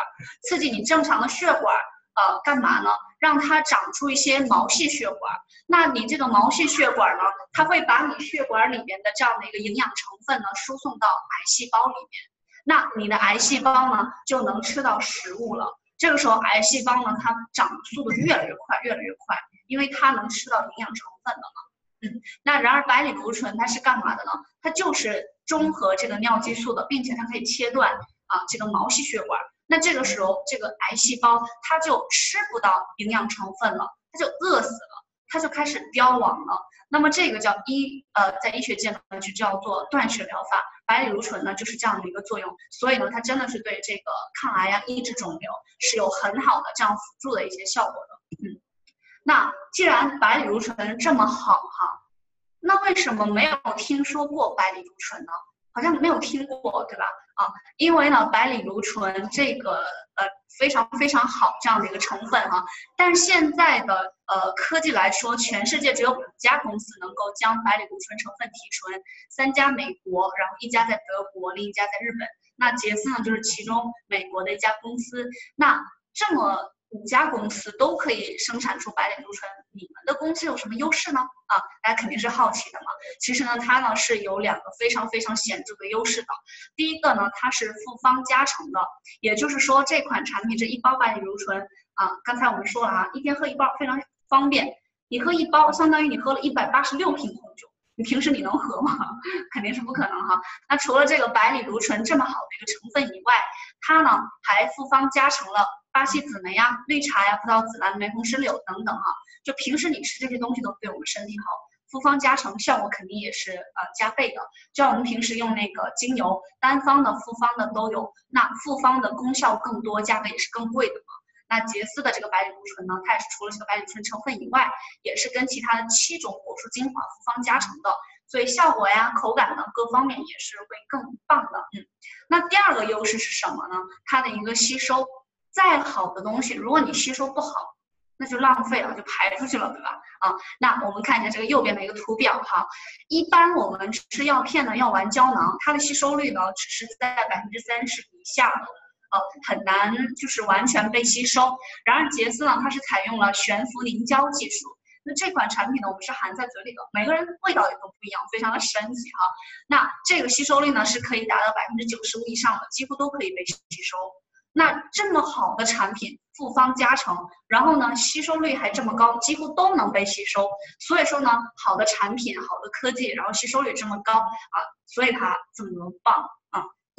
干嘛呢？让它长出一些毛细血管。那你这个毛细血管呢，它会把你血管里面的这样的一个营养成分呢输送到癌细胞里面。那你的癌细胞呢就能吃到食物了。这个时候癌细胞呢它长速度越来越快，因为它能吃到营养成分了嘛。那然而白藜芦醇它是干嘛的呢？它就是中和这个尿激素的，并且它可以切断这个毛细血管。那这个时候这个癌细胞它就吃不到营养成分了，它就饿死了，它就开始凋亡了。那么这个叫在医学界呢就叫做断血疗法。白藜芦醇呢就是这样的一个作用，所以呢它真的是对这个抗癌呀、抑制肿瘤是有很好的这样辅助的一些效果的。那既然白藜芦醇这么好哈，那为什么没有听说过白藜芦醇呢？好像没有听过，对吧？因为呢白藜芦醇这个非常好这样的一个成分哈，但是现在的科技来说，全世界只有5家公司能够将白藜芦醇成分提纯，3家美国，然后1家在德国，另1家在日本。那杰斯呢就是其中美国的一家公司。那这么5家公司都可以生产出白藜芦醇，你们的公司有什么优势呢？大家肯定是好奇的嘛。其实呢，它呢是有2个非常显著的优势的。第一个呢，它是复方加成的，也就是说这款产品这1包白藜芦醇刚才我们说了一天喝1包非常方便。你喝1包，相当于你喝了186瓶红酒。你平时你能喝吗？肯定是不可能哈。那除了这个白藜芦醇这么好的一个成分以外，它呢还复方加成了巴西紫莓呀、绿茶呀、葡萄紫、蓝莓、红石榴等等哈。就平时你吃这些东西都对我们身体好，复方加成效果肯定也是加倍的。就像我们平时用那个精油，单方的、复方的都有，那复方的功效更多，价格也是更贵的嘛。那杰斯的这个白藜芦醇呢，它也是除了这个白藜芦醇成分以外，也是跟其他的7种果蔬精华复方加成的，所以效果呀、口感呢各方面也是会更棒的。那第2个优势是什么呢？它的一个吸收。再好的东西，如果你吸收不好，那就浪费了，就排出去了，对吧？那我们看一下这个右边的一个图表哈。一般我们吃药片呢，药丸胶囊，它的吸收率呢只是在30%以下的。很难就是完全被吸收。然而杰斯呢，它是采用了悬浮凝胶技术。那这款产品呢，我们是含在嘴里的，每个人味道也都不一样，非常的神奇哈。那这个吸收率呢是可以达到95%以上的，几乎都可以被吸收。那这么好的产品，复方加成，然后呢吸收率还这么高，几乎都能被吸收。所以说呢，好的产品、好的科技，然后吸收率这么高所以它这么棒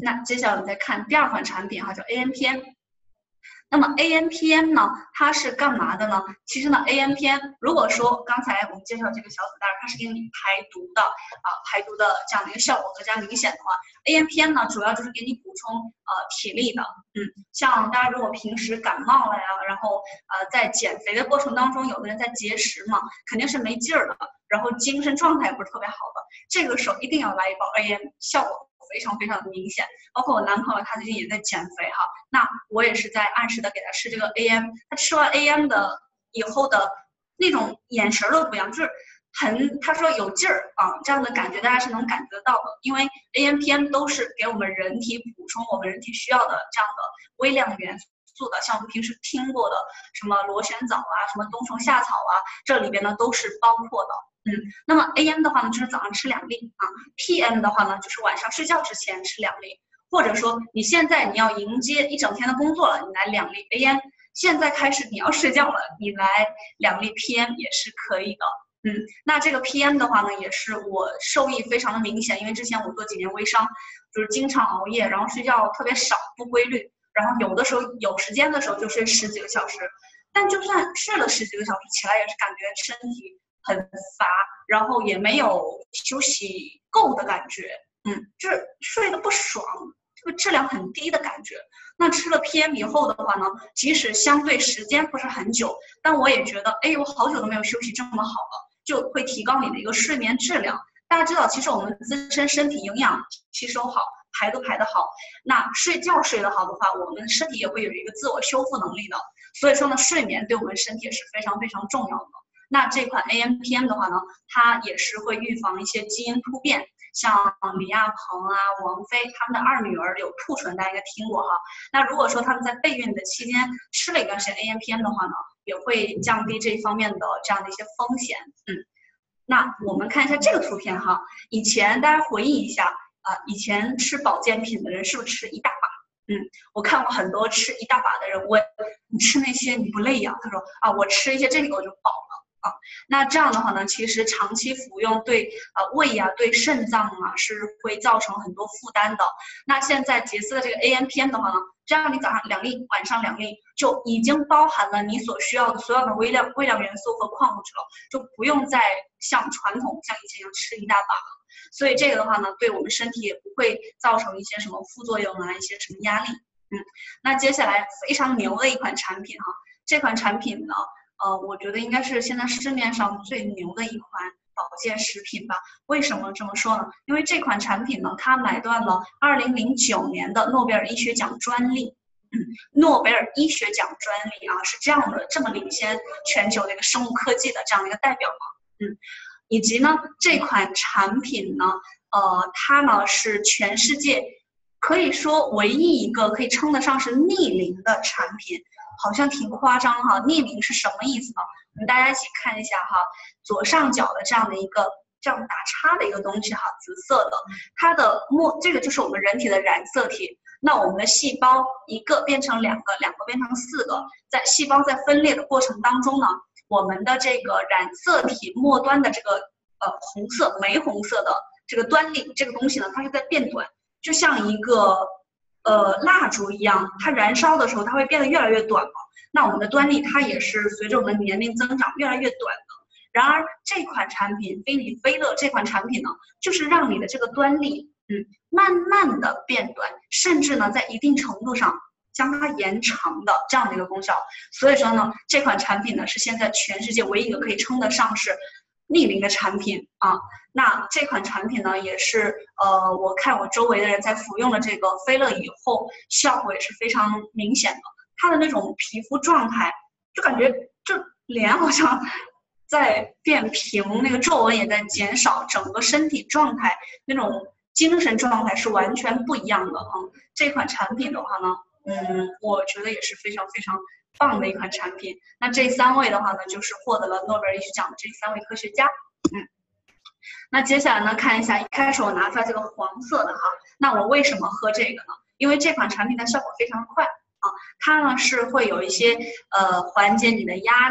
那接下来我们再看第2款产品哈，叫 AMPM。那么 AMPM 呢，它是干嘛的呢？其实呢 ，AMPM 如果说刚才我们介绍这个小子弹，它是给你排毒的排毒的这样的一个效果更加明显的话 ，AMPM 呢主要就是给你补充体力的。像大家如果平时感冒了呀，然后在减肥的过程当中，有的人在节食嘛，肯定是没劲儿的，然后精神状态也不是特别好的，这个时候一定要来一包 AM， 效果非常非常的明显。包括我男朋友他最近也在减肥哈，那我也是在按时的给他吃这个 AM， 他吃完 AM 的以后的那种眼神都不一样，就是他说有劲儿这样的感觉大家是能感觉得到的，因为 AMPM 都是给我们人体补充我们人体需要的这样的微量元素的，像我们平时听过的什么螺旋藻什么冬虫夏草这里边呢都是包括的。那么 AM 的话呢，就是早上吃2粒PM 的话呢，就是晚上睡觉之前吃2粒，或者说你现在你要迎接一整天的工作了，你来2粒 AM， 现在开始你要睡觉了，你来2粒 PM 也是可以的。那这个 PM 的话呢，也是我受益非常的明显，因为之前我做几年微商，就是经常熬夜，然后睡觉特别少，不规律，然后有的时候有时间的时候就睡10几个小时，但就算睡了10几个小时，起来也是感觉身体很乏，然后也没有休息够的感觉，就是睡得不爽，这个质量很低的感觉。那吃了 PM 以后的话呢，即使相对时间不是很久，但我也觉得，我好久都没有休息这么好了，就会提高你的一个睡眠质量。大家知道，其实我们自身身体营养吸收好，排毒排得好，那睡觉睡得好的话，我们身体也会有一个自我修复能力的。所以说呢，睡眠对我们身体也是非常非常重要的。那这款 AMPM 的话呢，它也是会预防一些基因突变，像李亚鹏王菲他们的2女儿有兔唇，大家应该听过哈。那如果说他们在备孕的期间吃了一段时间 AMPM 的话呢，也会降低这方面的这样的一些风险。那我们看一下这个图片哈，以前大家回忆一下以前吃保健品的人是不是吃一大把？我看过很多吃一大把的人问你吃那些你不累呀？他说我吃一些这个我就饱了。那这样的话呢，其实长期服用对胃对肾脏是会造成很多负担的。那现在杰斯的这个 AMPM 的话呢，这样你早上2粒，晚上2粒，就已经包含了你所需要的所有的微量元素和矿物质了，就不用再像传统像以前一样吃一大把了。所以这个的话呢，对我们身体也不会造成一些什么副作用一些什么压力。那接下来非常牛的一款产品哈，这款产品呢。我觉得应该是现在市面上最牛的一款保健食品吧。为什么这么说呢？因为这款产品呢，它买断了2009年的诺贝尔医学奖专利。诺贝尔医学奖专利是这样的，这么领先全球的一个生物科技的这样的一个代表嘛。以及呢，这款产品呢，它呢是全世界可以说唯一一个可以称得上是逆龄的产品。好像挺夸张哈，逆龄是什么意思呢？我们大家一起看一下哈，左上角的这样的一个这样打叉的一个东西哈，紫色的，它的这个就是我们人体的染色体。那我们的细胞一个变成2个，2个变成4个，在细胞在分裂的过程当中呢，我们的这个染色体末端的这个红色、玫红色的这个端粒这个东西呢，它是在变短，就像一个蜡烛一样，它燃烧的时候它会变得越来越短嘛。那我们的端粒它也是随着我们的年龄增长越来越短的。然而这款产品菲尼菲乐这款产品呢，就是让你的这个端粒慢慢的变短，甚至呢在一定程度上将它延长的这样的一个功效。所以说呢，这款产品呢是现在全世界唯一一个可以称得上是逆龄的产品那这款产品呢，也是我看我周围的人在服用了这个菲乐以后，效果也是非常明显的。它的那种皮肤状态，就感觉就脸好像在变平，那个皱纹也在减少，整个身体状态那种精神状态是完全不一样的这款产品的话呢，我觉得也是非常非常棒的一款产品。那这3位的话呢，就是获得了诺贝尔医学奖的这3位科学家。那接下来呢，看一下一开始我拿出来这个黄色的那我为什么喝这个呢？因为这款产品的效果非常快它呢是会有一些缓解你的压力，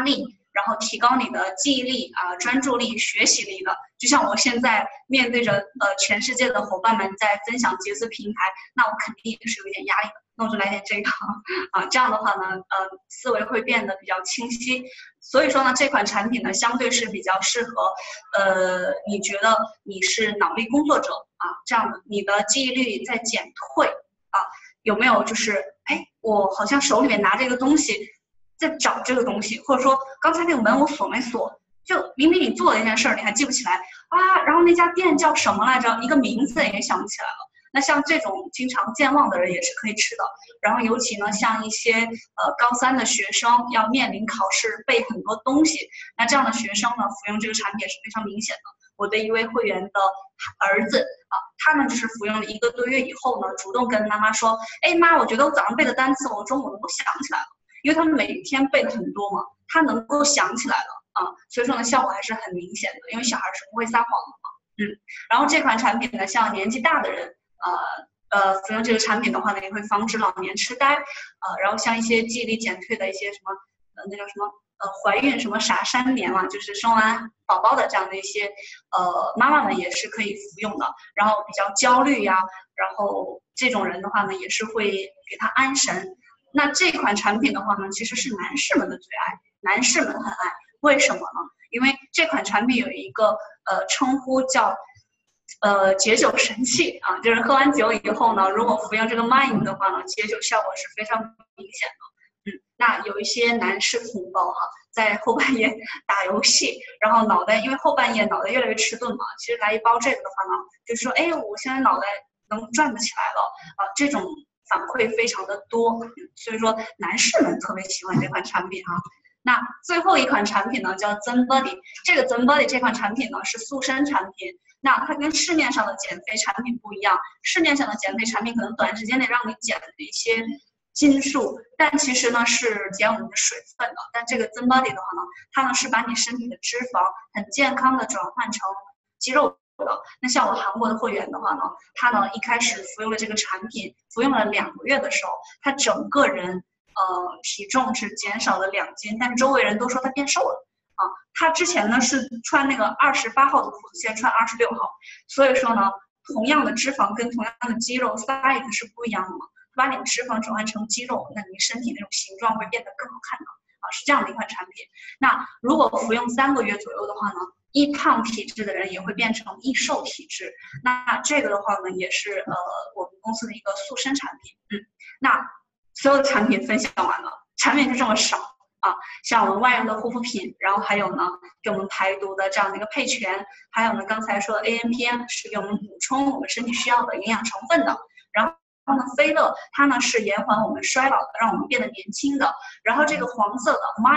然后提高你的记忆力啊、专注力、学习力的。就像我现在面对着全世界的伙伴们在分享杰斯平台，那我肯定也是有点压力的。那我就来点这个啊，这样的话呢，思维会变得比较清晰。所以说呢，这款产品呢，相对是比较适合，你觉得你是脑力工作者啊，这样的，你的记忆力在减退啊，有没有就是，哎，我好像手里面拿着一个东西，在找这个东西，或者说刚才那个门我锁没锁，就明明你做了一件事儿，你还记不起来啊，然后那家店叫什么来着，一个名字也想不起来了。那像这种经常健忘的人也是可以吃的，然后尤其呢，像一些高3的学生要面临考试背很多东西，那这样的学生呢，服用这个产品也是非常明显的。我的一位会员的儿子啊，他呢就是服用了1个多月以后呢，主动跟妈妈说，哎妈，我觉得我早上背的单词我中午能够想起来了，因为他们每天背的很多嘛，他能够想起来了啊，所以说呢效果还是很明显的，因为小孩是不会撒谎的嘛，然后这款产品呢，像年纪大的人。服用这个产品的话呢，也会防止老年痴呆，然后像一些记忆力减退的一些什么，那叫什么，怀孕什么啥3年嘛，就是生完宝宝的这样的一些，妈妈们也是可以服用的。然后比较焦虑呀，然后这种人的话呢，也是会给他安神。那这款产品的话呢，其实是男士们的最爱，男士们很爱，为什么呢？因为这款产品有一个称呼叫。解酒神器啊，就是喝完酒以后呢，如果服用这个 Mind 的话呢，解酒效果是非常明显的。那有一些男士同胞哈，在后半夜打游戏，然后脑袋因为后半夜脑袋越来越迟钝嘛，其实来一包这个的话呢，就是说，哎，我现在脑袋能转得起来了啊，这种反馈非常的多，所以说男士们特别喜欢这款产品哈。那最后一款产品呢，叫 Zen Body， 这个 Zen Body 这款产品呢是塑身产品。那它跟市面上的减肥产品不一样，市面上的减肥产品可能短时间内让你减了一些斤数，但其实呢是减我们的水分的。但这个 Zen Body 的话呢，它呢是把你身体的脂肪很健康的转换成肌肉的。那像我韩国的会员的话呢，他呢一开始服用了这个产品，服用了2个月的时候，他整个人体重是减少了2斤，但周围人都说他变瘦了。他之前呢是穿那个28号的裤子，现在穿26号，所以说呢，同样的脂肪跟同样的肌肉 size 是不一样的嘛，把你的脂肪转换成肌肉，那你身体那种形状会变得更好看的啊，是这样的一款产品。那如果服用3个月左右的话呢，易胖体质的人也会变成易瘦体质。那这个的话呢，也是我们公司的一个塑身产品。那所有的产品分享完了，产品就这么少。像我们外用的护肤品，然后还有呢给我们排毒的这样的一个配全，还有呢刚才说的 AMPM 是给我们补充我们身体需要的营养成分的，然后呢菲乐它呢是延缓我们衰老的，让我们变得年轻的，然后这个黄色的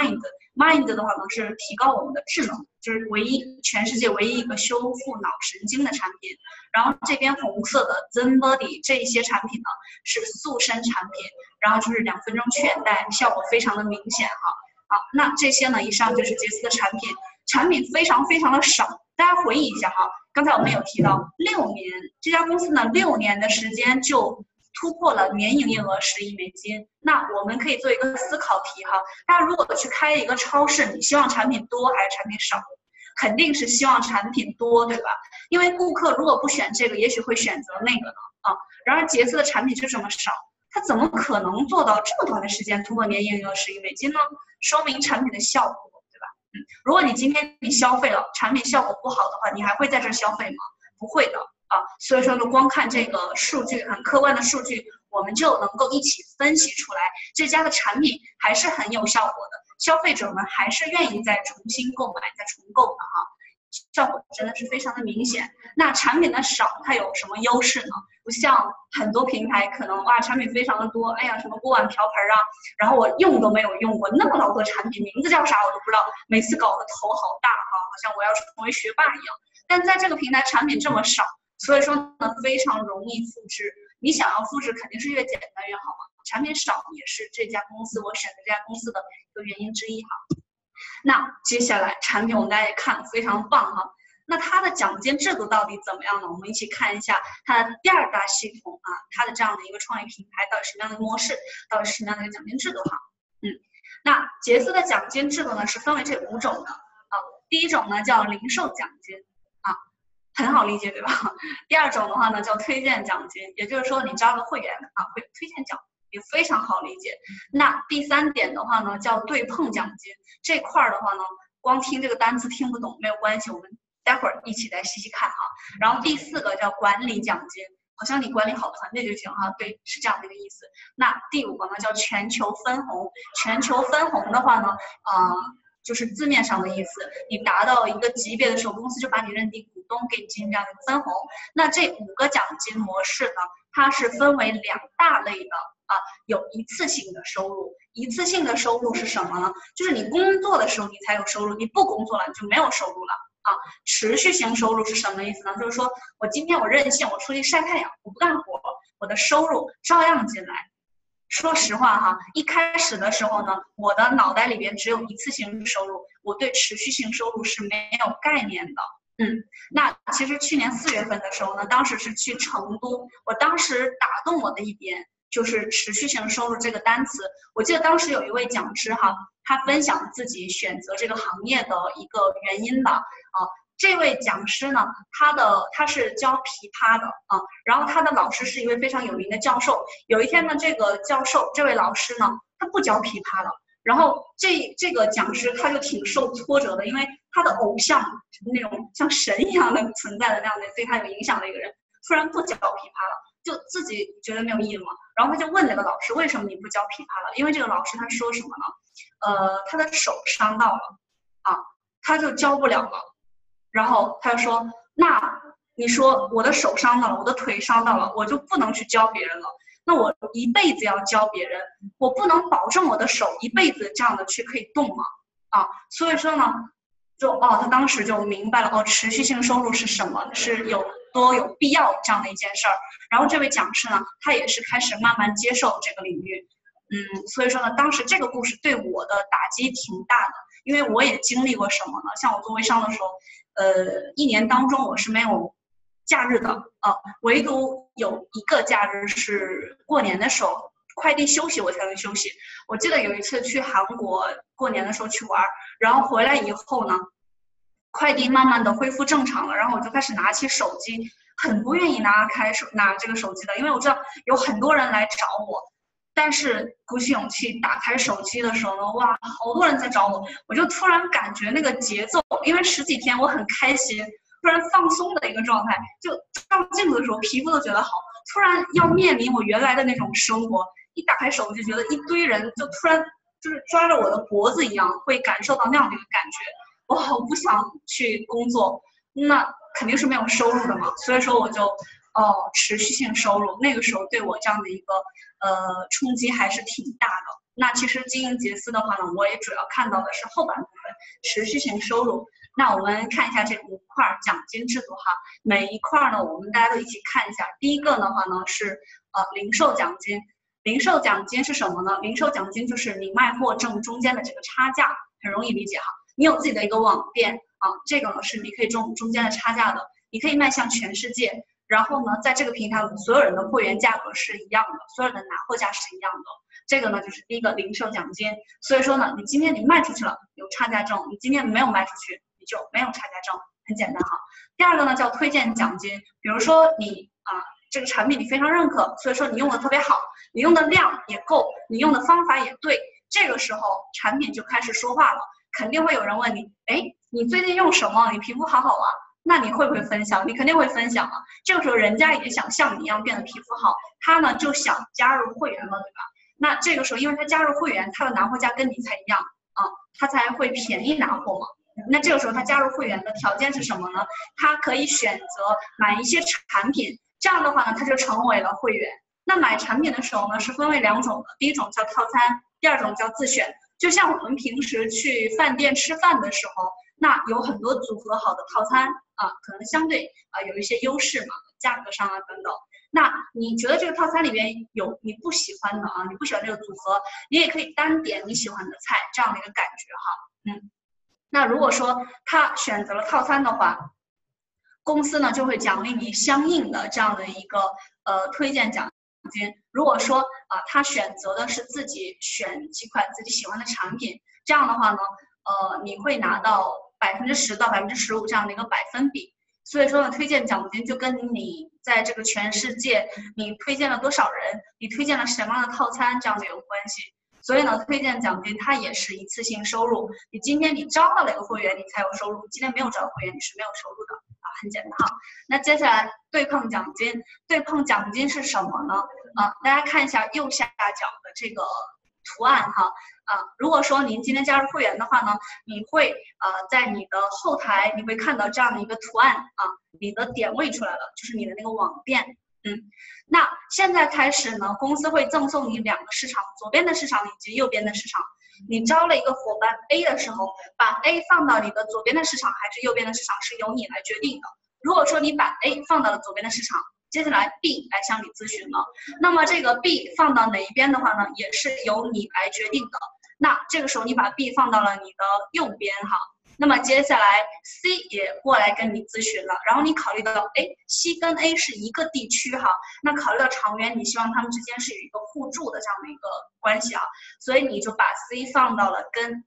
Mind 的话呢是提高我们的智能，就是全世界唯一一个修复脑神经的产品，然后这边红色的 Zen Body 这一些产品呢是塑身产品，然后就是2分钟倦怠，效果非常的明显哈。好，那这些呢，以上就是杰斯的产品，产品非常非常的少。大家回忆一下哈，刚才我们有提到6年，这家公司呢6年的时间就突破了年营业额10亿美金。那我们可以做一个思考题哈，大家如果去开一个超市，你希望产品多还是产品少？肯定是希望产品多，对吧？因为顾客如果不选这个，也许会选择那个呢啊。然而杰斯的产品就这么少。它怎么可能做到这么短的时间突破年营业额10亿美金呢？说明产品的效果，对吧？如果你今天你消费了，产品效果不好的话，你还会在这消费吗？不会的啊。所以说呢，光看这个数据，很客观的数据，我们就能够一起分析出来，这家的产品还是很有效果的，消费者们还是愿意再重新购买、再重购的哈。效果真的是非常的明显。那产品的少，它有什么优势呢？不像很多平台可能哇产品非常的多，哎呀什么锅碗瓢盆啊，然后我用都没有用过那么老多产品，名字叫啥我都不知道，每次搞得头好大哈，好像我要成为学霸一样。但在这个平台产品这么少，所以说呢非常容易复制。你想要复制肯定是越简单越好嘛。产品少也是这家公司我选择这家公司的一个原因之一哈。那接下来产品我们大家也看非常棒哈，那它的奖金制度到底怎么样呢？我们一起看一下它的第2大系统啊，它的这样的一个创业平台到底什么样的模式，到底是什么样的一个奖金制度哈。那杰斯的奖金制度呢是分为这5种的啊。第一种呢叫零售奖金啊，很好理解对吧？第二种的话呢叫推荐奖金，也就是说你招了会员啊会推荐奖，也非常好理解。那第3点的话呢叫对碰奖金，这块儿的话呢光听这个单词听不懂没有关系，我们待会儿一起来细细看哈。然后第4个叫管理奖金，好像你管理好团队就行哈，对，是这样的一个意思。那第5个呢叫全球分红，全球分红的话呢，就是字面上的意思，你达到一个级别的时候，公司就把你认定股东，给你进行这样的分红。那这5个奖金模式呢，它是分为2大类的啊，有一次性的收入。一次性的收入是什么呢？就是你工作的时候你才有收入，你不工作了你就没有收入了。啊，持续性收入是什么意思呢？就是说我今天我任性，我出去晒太阳，我不干活，我的收入照样进来。说实话哈，一开始的时候呢，我的脑袋里边只有一次性收入，我对持续性收入是没有概念的。那其实去年4月份的时候呢，当时是去成都，我当时打动我的一点就是持续性收入这个单词。我记得当时有一位讲师哈，他分享自己选择这个行业的一个原因吧。这位讲师呢，他是教琵琶的啊，然后他的老师是一位非常有名的教授。有一天呢，这位老师呢，他不教琵琶了，然后这个讲师他就挺受挫折的，因为他的偶像那种像神一样的存在的那样的对他有影响的一个人，突然不教琵琶了，就自己觉得没有意义了嘛。然后他就问那个老师，为什么你不教琵琶了？因为这个老师他说什么呢？他的手伤到了啊，他就教不了了。然后他就说，那你说我的手伤到了，我的腿伤到了，我就不能去教别人了。那我一辈子要教别人，我不能保证我的手一辈子这样的去可以动吗？啊，所以说呢，他当时就明白了持续性收入是什么，是有多有必要这样的一件事儿。然后这位讲师呢，他也是开始慢慢接受这个领域。所以说呢，当时这个故事对我的打击挺大的，因为我也经历过什么呢？像我做微商的时候，一年当中我是没有假日的啊，唯独有一个假日是过年的时候，快递休息我才能休息。我记得有一次去韩国过年的时候去玩，然后回来以后呢，快递慢慢的恢复正常了，然后我就开始拿起手机，很不愿意拿这个手机的，因为我知道有很多人来找我。但是鼓起勇气打开手机的时候呢，哇，好多人在找我，我就突然感觉那个节奏，因为10几天我很开心，突然放松的一个状态，就照镜子的时候皮肤都觉得好，突然要面临我原来的那种生活，一打开手机觉得一堆人就突然就是抓着我的脖子一样，会感受到那样的一个感觉，我好不想去工作，那肯定是没有收入的嘛，所以说我就持续性收入，那个时候对我这样的一个冲击还是挺大的。那其实经营杰斯的话呢，我也主要看到的是后半部分持续性收入。那我们看一下这5块奖金制度哈，每一块呢我们大家都一起看一下。第一个的话呢是零售奖金。零售奖金是什么呢？零售奖金就是你卖货挣中间的这个差价，很容易理解哈。你有自己的一个网店啊，这个呢是你可以中间的差价的，你可以卖向全世界。然后呢，在这个平台，所有人的会员价格是一样的，所有人的拿货价是一样的。这个呢，就是第一个零售奖金。所以说呢，你今天你卖出去了，有差价挣；你今天没有卖出去，你就没有差价挣，很简单哈。第二个呢，叫推荐奖金。比如说你这个产品你非常认可，所以说你用的特别好，你用的量也够，你用的方法也对，这个时候产品就开始说话了，肯定会有人问你，你最近用什么？你皮肤好好啊。那你会不会分享？你肯定会分享啊。这个时候人家也想像你一样变得皮肤好，他呢就想加入会员了，对吧？那这个时候因为他加入会员，他的拿货价跟你才一样啊，他才会便宜拿货嘛。那这个时候他加入会员的条件是什么呢？他可以选择买一些产品，这样的话呢他就成为了会员。那买产品的时候呢是分为2种的，第一种叫套餐，第2种叫自选。就像我们平时去饭店吃饭的时候，那有很多组合好的套餐可能相对有一些优势嘛，价格上等等。那你觉得这个套餐里边有你不喜欢的你不喜欢这个组合，你也可以单点你喜欢的菜，这样的一个感觉哈。那如果说他选择了套餐的话，公司呢就会奖励你相应的这样的一个推荐奖金。如果说他选择的是自己选几款自己喜欢的产品， 这样的话呢，你会拿到10%到15%这样的一个百分比。所以说呢，推荐奖金就跟你在这个全世界你推荐了多少人，你推荐了什么样的套餐这样的有关系。所以呢，推荐奖金它也是一次性收入。你今天你招到了一个会员，你才有收入；今天没有招到会员，你是没有收入的啊，很简单哈。那接下来对碰奖金，对碰奖金是什么呢？大家看一下右下角的这个图案哈。如果说您今天加入会员的话呢，你会在你的后台你会看到这样的一个图案啊，你的点位出来了，就是你的那个网店。那现在开始呢，公司会赠送你2个市场，左边的市场以及右边的市场。你招了一个伙伴 A 的时候，把 A 放到你的左边的市场还是右边的市场是由你来决定的。如果说你把 A 放到了左边的市场，接下来 B 来向你咨询了，那么这个 B 放到哪一边的话呢，也是由你来决定的。那这个时候你把 B 放到了你的右边哈，那么接下来 C 也过来跟你咨询了，然后你考虑到C 跟 A 是一个地区哈，那考虑到长远，你希望他们之间是有一个互助的这样的一个关系啊，所以你就把 C 放到了跟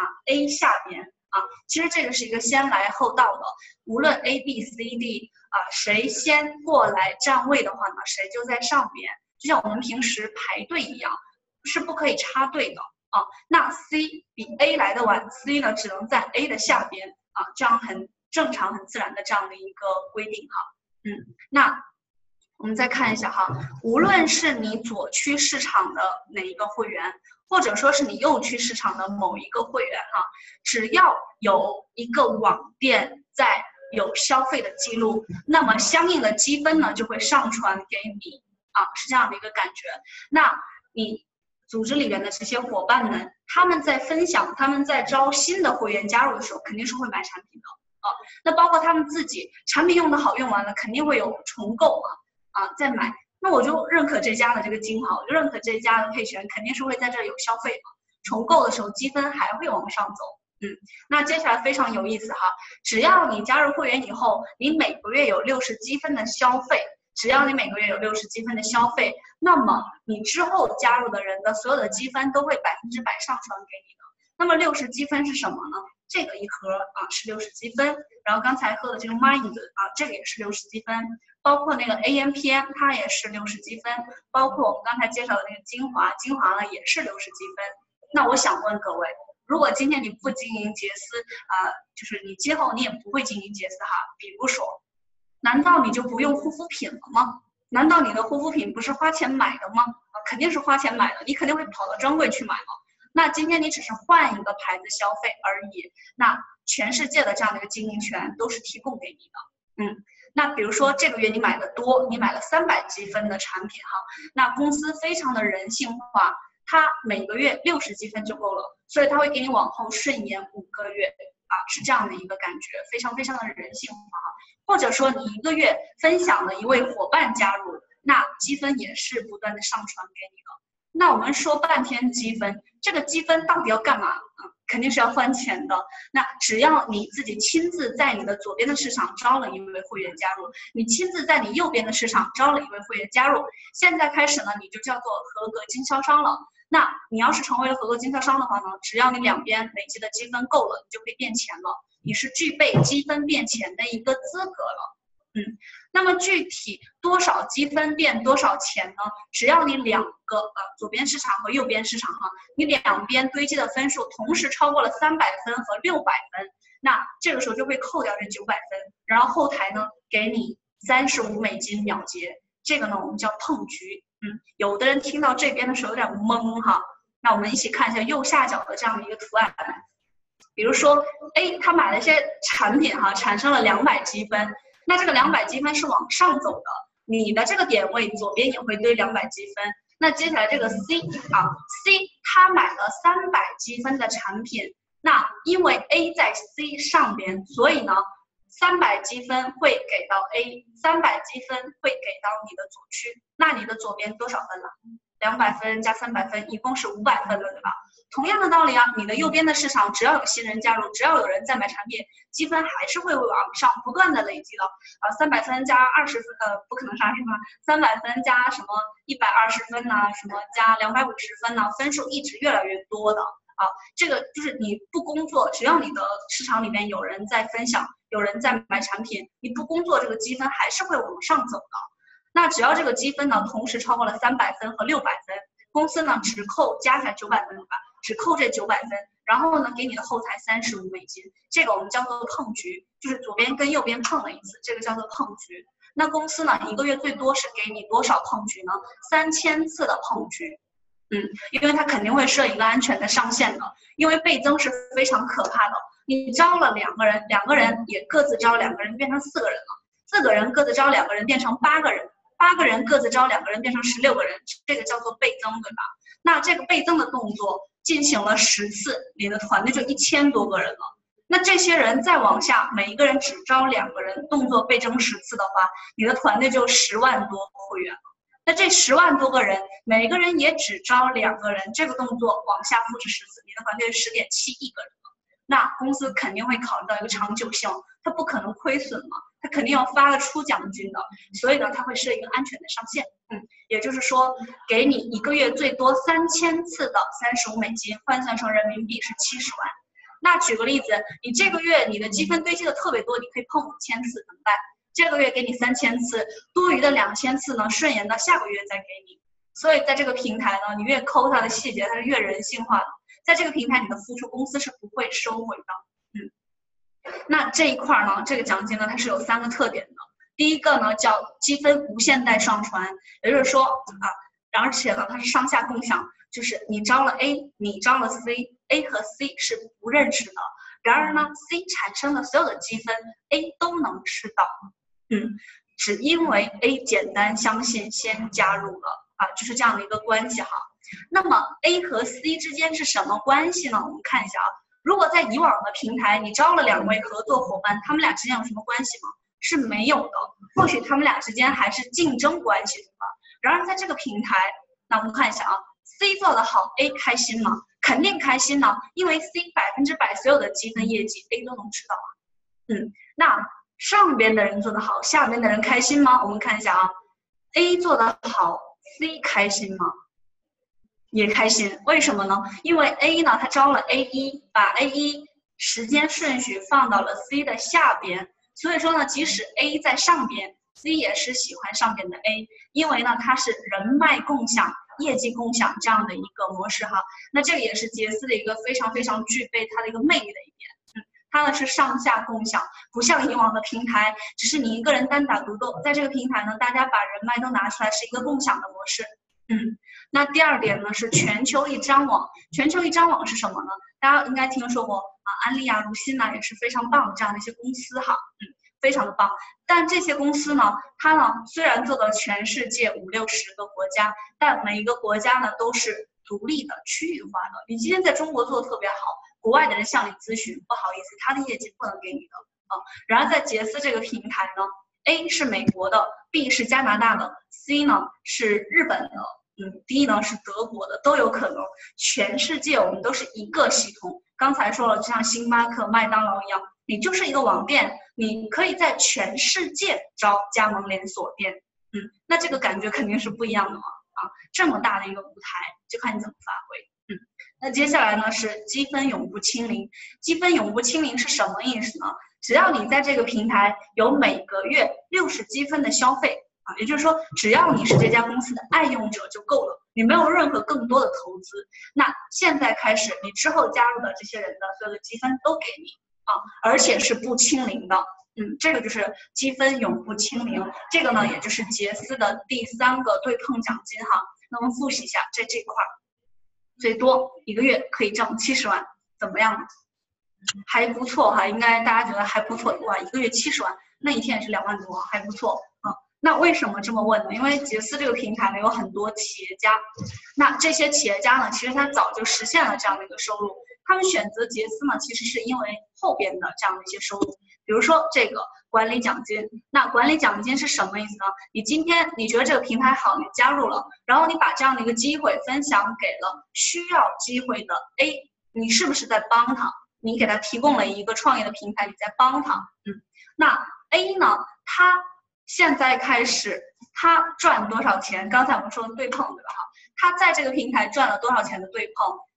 A 下边啊。其实这个是一个先来后到的，无论 A、B、C、D 谁先过来占位的话呢，谁就在上边，就像我们平时排队一样，是不可以插队的。那 C 比 A 来的晚 ，C 呢只能在 A 的下边啊，这样很正常、很自然的这样的一个规定哈。那我们再看一下哈，无论是你左区市场的哪一个会员，或者说是你右区市场的某一个会员哈，只要有一个网店在有消费的记录，那么相应的积分呢就会上传给你啊，是这样的一个感觉。那你组织里面的这些伙伴们，他们在分享，他们在招新的会员加入的时候，肯定是会买产品的那包括他们自己产品用的好，用完了肯定会有重购再买。那我就认可这家的这个金豪，我就认可这家的配权，肯定是会在这有消费的。重购的时候积分还会往上走。那接下来非常有意思哈，只要你加入会员以后，你每个月有60积分的消费。只要你每个月有60积分的消费，那么你之后加入的人的所有的积分都会100%上传给你的。那么60积分是什么呢？这个一盒是60积分，然后刚才喝的这个 Mind 这个也是60积分，包括那个 AMPM 它也是60积分，包括我们刚才介绍的那个精华呢也是60积分。那我想问各位，如果今天你不经营杰斯就是你今后你也不会经营杰斯哈，比如说。难道你就不用护肤品了吗？难道你的护肤品不是花钱买的吗？肯定是花钱买的，你肯定会跑到专柜去买了。那今天你只是换一个牌子消费而已，那全世界的这样的一个经营权都是提供给你的。那比如说这个月你买的多，你买了300积分的产品哈，那公司非常的人性化，它每个月60积分就够了，所以它会给你往后顺延5个月是这样的一个感觉，非常非常的人性化或者说你一个月分享了一位伙伴加入，那积分也是不断的上传给你的。那我们说半天积分，这个积分到底要干嘛？肯定是要换钱的。那只要你自己亲自在你的左边的市场招了一位会员加入，你亲自在你右边的市场招了一位会员加入，现在开始呢，你就叫做合格经销商了。那你要是成为了合格经销商的话呢，只要你两边累积的积分够了，你就可以变钱了。你是具备积分变钱的一个资格了。那么具体多少积分变多少钱呢？只要你两个左边市场和右边市场你两边堆积的分数同时超过了300分和600分，那这个时候就会扣掉这900分，然后后台呢给你35美金秒结，这个呢我们叫碰局。有的人听到这边的时候有点懵哈，那我们一起看一下右下角的这样的一个图案。比如说 A 他买了一些产品产生了200积分，那这个200积分是往上走的，你的这个点位左边也会堆200积分。那接下来这个 C C 他买了300积分的产品，那因为 A 在 C 上边，所以呢300积分会给到 A，300积分会给到你的左区，那你的左边多少分了？200分加300分，一共是500分了，对吧？同样的道理你的右边的市场只要有新人加入，只要有人在买产品，积分还是会往上不断的累积的300分加20分不可能是20分，300分加什么120分什么加250分分数一直越来越多的这个就是你不工作，只要你的市场里面有人在分享，有人在买产品，你不工作，这个积分还是会往上走的。那只要这个积分呢，同时超过了300分和600分，公司呢只扣加起来900分吧，只扣这900分，然后呢给你的后台35美金，这个我们叫做碰局，就是左边跟右边碰了一次，这个叫做碰局。那公司呢一个月最多是给你多少碰局呢？3000次的碰局。因为它肯定会设一个安全的上限的，因为倍增是非常可怕的。你招了2个人，2个人也各自招2个人，变成4个人了；4个人各自招2个人，变成8个人；8个人各自招2个人，变成16个人。这个叫做倍增，对吧？那这个倍增的动作进行了10次，你的团队就1000多个人了。那这些人再往下，每一个人只招2个人，动作倍增10次的话，你的团队就10万多会员了。那这10万多个人，每个人也只招2个人，这个动作往下复制10次，你的团队10.7亿个人了。那公司肯定会考虑到一个长久性，它不可能亏损嘛，它肯定要发得出奖金的，所以呢，它会设一个安全的上限。也就是说，给你一个月最多3000次的35美金，换算成人民币是70万。那举个例子，你这个月你的积分堆积的特别多，你可以碰5000次，怎么办？这个月给你3000次，多余的2000次呢，顺延到下个月再给你。所以在这个平台呢，你越抠它的细节，它是越人性化的。在这个平台，你的付出公司是不会收回的。那这一块呢，这个奖金呢，它是有3个特点的。第一个呢叫积分无限代上传，也就是说而且呢它是上下共享，就是你招了 A， 你招了 C，A 和 C 是不认识的。然而呢 ，C 产生的所有的积分 ，A 都能吃到。只因为 A 简单相信先加入了就是这样的一个关系哈。那么 A 和 C 之间是什么关系呢？我们看一下如果在以往的平台你招了2位合作伙伴，他们俩之间有什么关系吗？是没有的，或许他们俩之间还是竞争关系，对吧？然而在这个平台，那我们看一下C 做得好 ，A 开心吗？肯定开心呢，因为 C 100%所有的积分业绩 A 都能吃到那上边的人做得好，下边的人开心吗？我们看一下A 做得好 ，C 开心吗？也开心，为什么呢？因为 A 呢，他招了 A1， 把 A1 时间顺序放到了 C 的下边，所以说呢，即使 A 在上边 ，C 也是喜欢上边的 A， 因为呢，它是人脉共享、业绩共享这样的一个模式哈。那这个也是杰斯的一个非常非常具备它的一个魅力的一点。它呢是上下共享，不像以往的平台，只是你一个人单打独斗。在这个平台呢，大家把人脉都拿出来，是一个共享的模式。那第二点呢是全球一张网。全球一张网是什么呢？大家应该听说过安利如新也是非常棒的这样的一些公司哈，非常的棒。但这些公司呢，它呢虽然做到全世界50-60个国家，但每一个国家呢都是独立的、区域化的。你今天在中国做的特别好，国外的人向你咨询，不好意思，他的业绩不能给你的然而在杰斯这个平台呢 ，A 是美国的 ，B 是加拿大的 ，C 呢是日本的，D 呢是德国的，都有可能。全世界我们都是一个系统。刚才说了，就像星巴克、麦当劳一样，你就是一个网店，你可以在全世界招加盟连锁店。那这个感觉肯定是不一样的嘛这么大的一个舞台，就看你怎么发挥。那接下来呢是积分永不清零。积分永不清零是什么意思呢？只要你在这个平台有每个月60积分的消费也就是说，只要你是这家公司的爱用者就够了，你没有任何更多的投资。那现在开始，你之后加入的这些人的所有的积分都给你而且是不清零的。这个就是积分永不清零。这个呢，也就是杰斯的第3个对碰奖金哈。那我们复习一下，在这块最多一个月可以挣70万，怎么样？还不错哈，应该大家觉得还不错哇，一个月70万，那一天也是2万多，还不错那为什么这么问呢？因为杰斯这个平台呢有很多企业家，那这些企业家呢，其实他早就实现了这样的一个收入，他们选择杰斯呢，其实是因为后边的这样的一些收入，比如说这个管理奖金。那管理奖金是什么意思呢？你今天你觉得这个平台好，你加入了，然后你把这样的一个机会分享给了需要机会的 A， 你是不是在帮他？你给他提供了一个创业的平台，你在帮他。那 A 呢，他现在开始他赚多少钱？刚才我们说的对碰，对吧？他在这个平台赚了多少钱的对碰？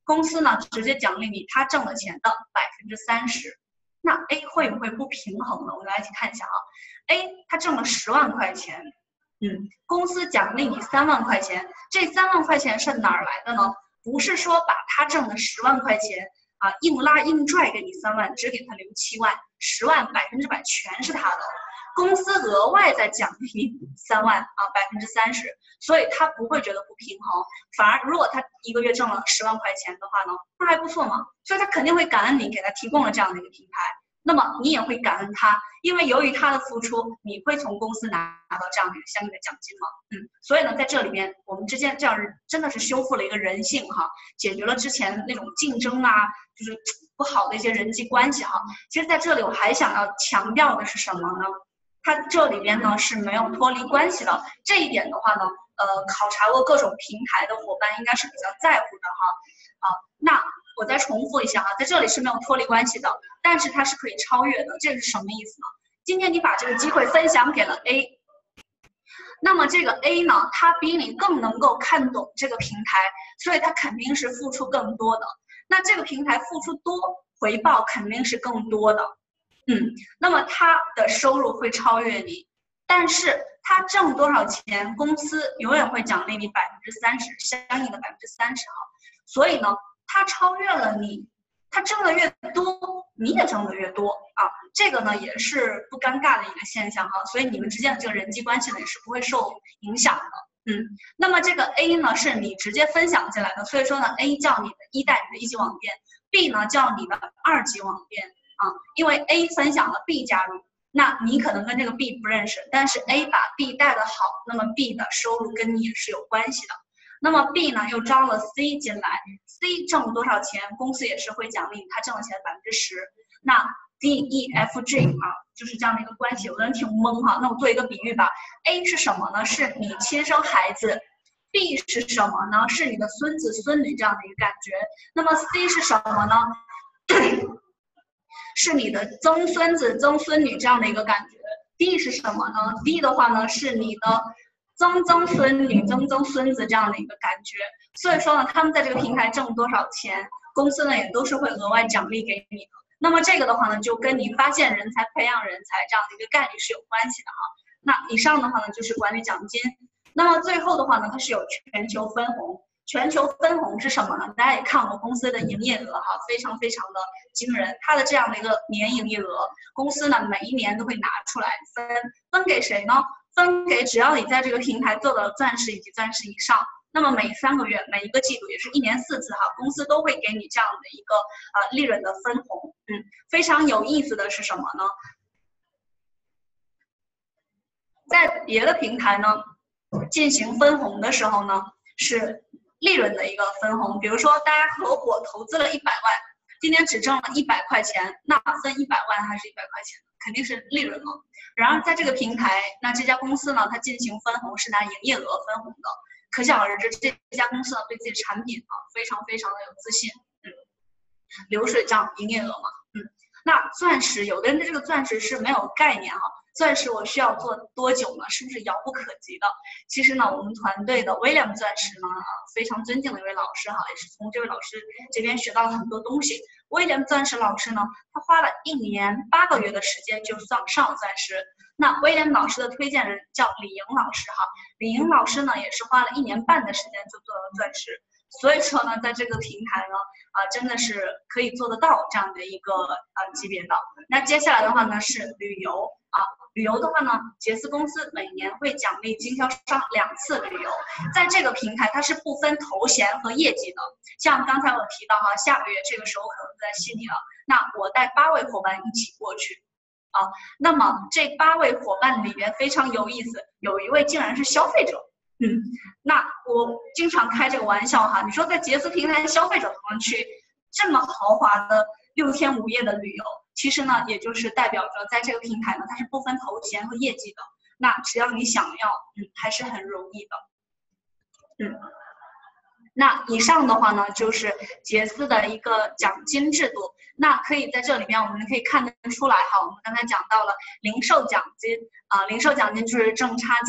公司呢直接奖励你他挣的钱的30%。那 A 会不会不平衡呢？我们来一起看一下啊。A 他挣了10万块钱，公司奖励你3万块钱，这3万块钱是哪儿来的呢？不是说把他挣的10万块钱硬拉硬拽给你3万，只给他留7万，10万100%全是他的。公司额外再奖励你3万30%，所以他不会觉得不平衡，反而如果他一个月挣了10万块钱的话呢，那还不错嘛，所以他肯定会感恩你给他提供了这样的一个平台，那么你也会感恩他，因为由于他的付出，你会从公司拿到这样的一个相应的奖金嘛，所以呢，在这里面我们之间这样真的是修复了一个人性哈，解决了之前那种竞争就是不好的一些人际关系哈。其实在这里我还想要强调的是什么呢？它这里边呢是没有脱离关系的，这一点的话呢，考察过各种平台的伙伴应该是比较在乎的哈。那我再重复一下哈，在这里是没有脱离关系的，但是它是可以超越的，这是什么意思呢？今天你把这个机会分享给了 A， 那么这个 A 呢，他比你更能够看懂这个平台，所以他肯定是付出更多的。那这个平台付出多，回报肯定是更多的。那么他的收入会超越你，但是他挣多少钱，公司永远会奖励你30%，相应的30%哈。所以呢，他超越了你，他挣的越多，你也挣的越多这个呢也是不尴尬的一个现象哈。所以你们之间的这个人际关系呢也是不会受影响的。那么这个 A 呢是你直接分享进来的，所以说呢 A 叫你的1代你的1级网店 ，B 呢叫你的2级网店。因为 A 分享了 B 加入，那你可能跟这个 B 不认识，但是 A 把 B 带得好，那么 B 的收入跟你也是有关系的。那么 B 呢又招了 C 进来 ，C 挣多少钱，公司也是会奖励他挣的钱10%。那 D、E、F、G 就是这样的一个关系，有的人挺懵哈。那我做一个比喻吧 ，A 是什么呢？是你亲生孩子。B 是什么呢？是你的孙子孙女这样的一个感觉。那么 C 是什么呢？是你的曾孙子、曾孙女这样的一个感觉。D 是什么呢 ？D 的话呢，是你的曾曾孙女、曾曾孙子这样的一个感觉。所以说呢，他们在这个平台挣多少钱，公司呢也都是会额外奖励给你的。那么这个的话呢，就跟你发现人才、培养人才这样的一个概率是有关系的哈。那以上的话呢，就是管理奖金。那么最后的话呢，它是有全球分红。全球分红是什么呢？大家也看我们公司的营业额哈，非常非常的惊人。它的这样的一个年营业额，公司呢每一年都会拿出来分给谁呢？分给只要你在这个平台做到钻石以及钻石以上，那么每3个月、每一个季度，也是1年4次哈，公司都会给你这样的一个利润的分红。非常有意思的是什么呢？在别的平台呢进行分红的时候呢，是利润的一个分红，比如说大家合伙投资了100万，今天只挣了100块钱，那分100万还是100块钱，肯定是利润嘛。然而在这个平台，那这家公司呢，它进行分红是拿营业额分红的，可想而知，这家公司呢对自己的产品非常非常的有自信。流水账营业额嘛。那钻石，有的人对这个钻石是没有概念哈。钻石我需要做多久呢？是不是遥不可及的？其实呢，我们团队的威廉钻石呢，非常尊敬的一位老师哈，也是从这位老师这边学到了很多东西。威廉钻石老师呢，他花了1年8个月的时间就上了钻石。那威廉老师的推荐人叫李莹老师哈，李莹老师呢也是花了1年半的时间就做到了钻石。所以说呢，在这个平台呢，真的是可以做得到这样的一个级别的。那接下来的话呢是旅游旅游的话呢，杰斯公司每年会奖励经销商2次旅游，在这个平台它是不分头衔和业绩的。像刚才我提到哈，下个月这个时候可能在悉尼了，那我带8位伙伴一起过去那么这8位伙伴里面非常有意思，有一位竟然是消费者。那我经常开这个玩笑哈，你说在杰斯平台消费者都能去这么豪华的6天5夜的旅游，其实呢，也就是代表着在这个平台呢，它是不分头衔和业绩的。那只要你想要，还是很容易的。那以上的话呢，就是杰斯的一个奖金制度。那可以在这里面我们可以看得出来哈，我们刚才讲到了零售奖金零售奖金就是挣差价。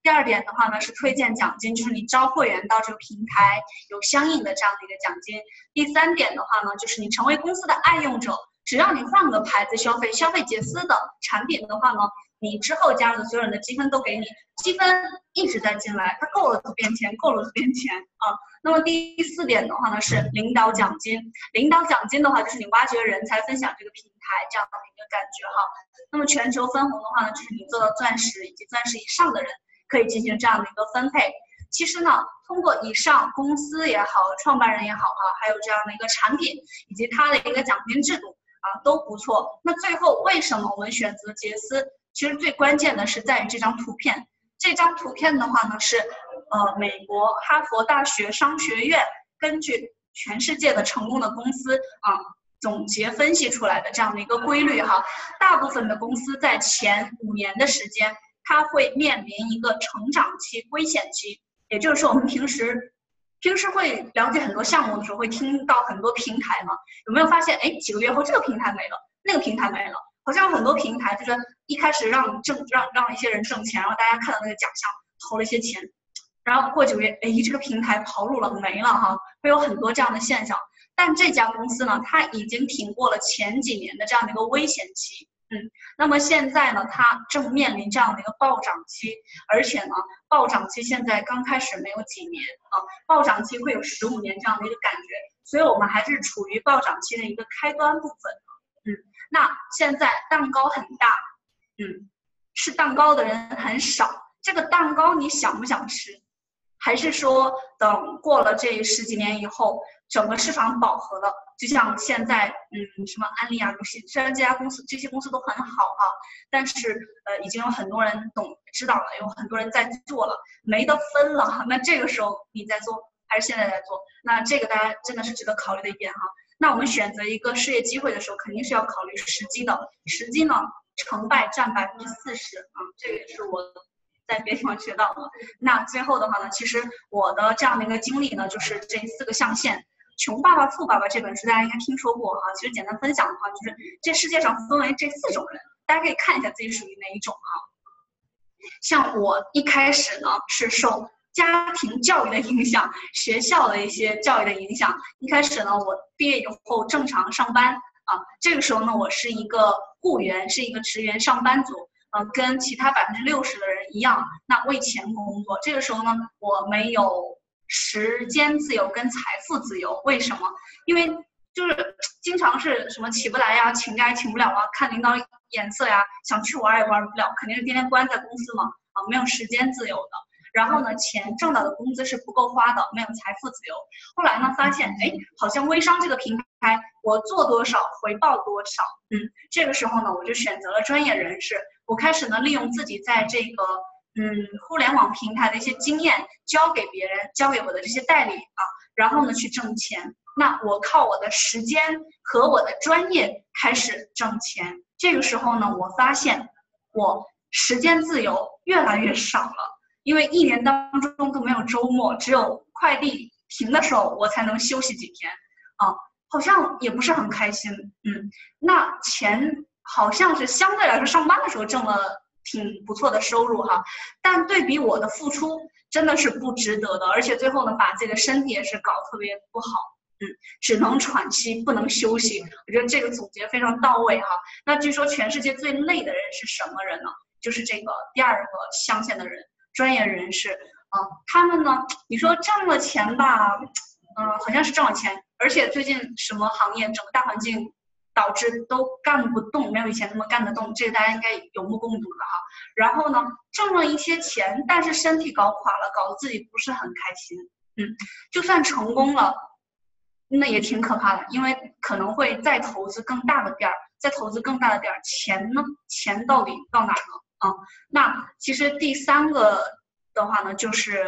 第二点的话呢是推荐奖金，就是你招会员到这个平台有相应的这样的一个奖金。第三点的话呢就是你成为公司的爱用者，只要你换个牌子消费杰斯的产品的话呢，你之后加入的所有人的积分都给你，积分一直在进来，它够了就变钱，够了就变钱啊。那么第4点的话呢是领导奖金，领导奖金的话就是你挖掘人才，分享这个平台这样的一个感觉哈。那么全球分红的话呢，就是你做到钻石以及钻石以上的人可以进行这样的一个分配。其实呢，通过以上公司也好，创办人也好哈，还有这样的一个产品以及它的一个奖金制度啊都不错。那最后为什么我们选择杰斯？其实最关键的是在于这张图片。这张图片的话呢是美国哈佛大学商学院根据全世界的成功的公司啊总结分析出来的这样的一个规律哈。大部分的公司在前5年的时间，它会面临一个成长期、危险期。也就是说，我们平时会了解很多项目的时候，会听到很多平台嘛，有没有发现？哎，几个月后这个平台没了，那个平台没了。好像很多平台就是一开始让一些人挣钱，然后大家看到那个奖项投了一些钱，然后过9个月，哎，这个平台跑路了，没了哈，会有很多这样的现象。但这家公司呢，它已经挺过了前几年的这样的一个危险期，那么现在呢，它正面临这样的一个暴涨期，而且呢，暴涨期现在刚开始没有几年啊，暴涨期会有15年这样的一个感觉，所以我们还是处于暴涨期的一个开端部分。那现在蛋糕很大，吃蛋糕的人很少，这个蛋糕你想不想吃？还是说等过了这10几年以后，整个市场饱和了，就像现在什么安利啊、游戏，虽然这些公司都很好啊，但是已经有很多人知道了，有很多人在做了，没得分了。那这个时候你在做还是现在在做？那这个大家真的是值得考虑的一点哈。那我们选择一个事业机会的时候，肯定是要考虑时机的。时机呢，成败占40%啊，这个也是我在别的地方学到的。那最后的话呢，其实我的这样的一个经历呢，就是这4个象限。《穷爸爸富爸爸》这本书大家应该听说过哈。其实简单分享的话，就是这世界上分为这4种人，大家可以看一下自己属于哪一种哈。像我一开始呢是受家庭教育的影响，学校的一些教育的影响。一开始呢，我毕业以后正常上班啊，这个时候呢，我是一个雇员，是一个职员上班族，跟其他60%的人一样，那为钱工作。这个时候呢，我没有时间自由跟财富自由。为什么？因为就是经常是什么起不来呀，请假也请不了啊，看领导眼色呀，想去玩也玩不了，肯定是天天关在公司嘛，没有时间自由的。然后呢，钱挣到的工资是不够花的，没有财富自由。后来呢，发现好像微商这个平台，我做多少回报多少。这个时候呢，我就选择了专业人士。我开始呢，利用自己在这个互联网平台的一些经验，交给别人，交给我的这些代理啊，然后呢去挣钱。那我靠我的时间和我的专业开始挣钱。这个时候呢，我发现我时间自由越来越少了。因为1年当中都没有周末，只有快递停的时候我才能休息几天啊，好像也不是很开心。那钱好像是相对来说上班的时候挣了挺不错的收入哈，但对比我的付出真的是不值得的，而且最后呢，把自己的身体也是搞特别不好。只能喘息不能休息，我觉得这个总结非常到位哈。那据说全世界最累的人是什么人呢？就是这个第2个象限的人。专业人士他们呢，你说挣了钱吧，好像是挣了钱，而且最近什么行业整个大环境导致都干不动，没有以前那么干得动，这个大家应该有目共睹的哈。然后呢，挣了一些钱，但是身体搞垮了，搞得自己不是很开心。就算成功了，那也挺可怕的，因为可能会再投资更大的店儿，钱呢，钱到底到哪儿呢？那其实第3个的话呢，就是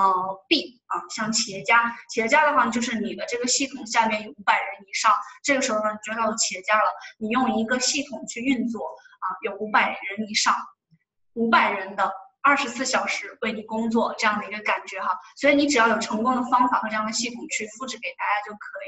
B 像企业家的话呢，就是你的这个系统下面有500人以上，这个时候呢，你就叫做企业家了。你用一个系统去运作有500人以上，500人的24小时为你工作这样的一个感觉哈。所以你只要有成功的方法和这样的系统去复制给大家就可以了。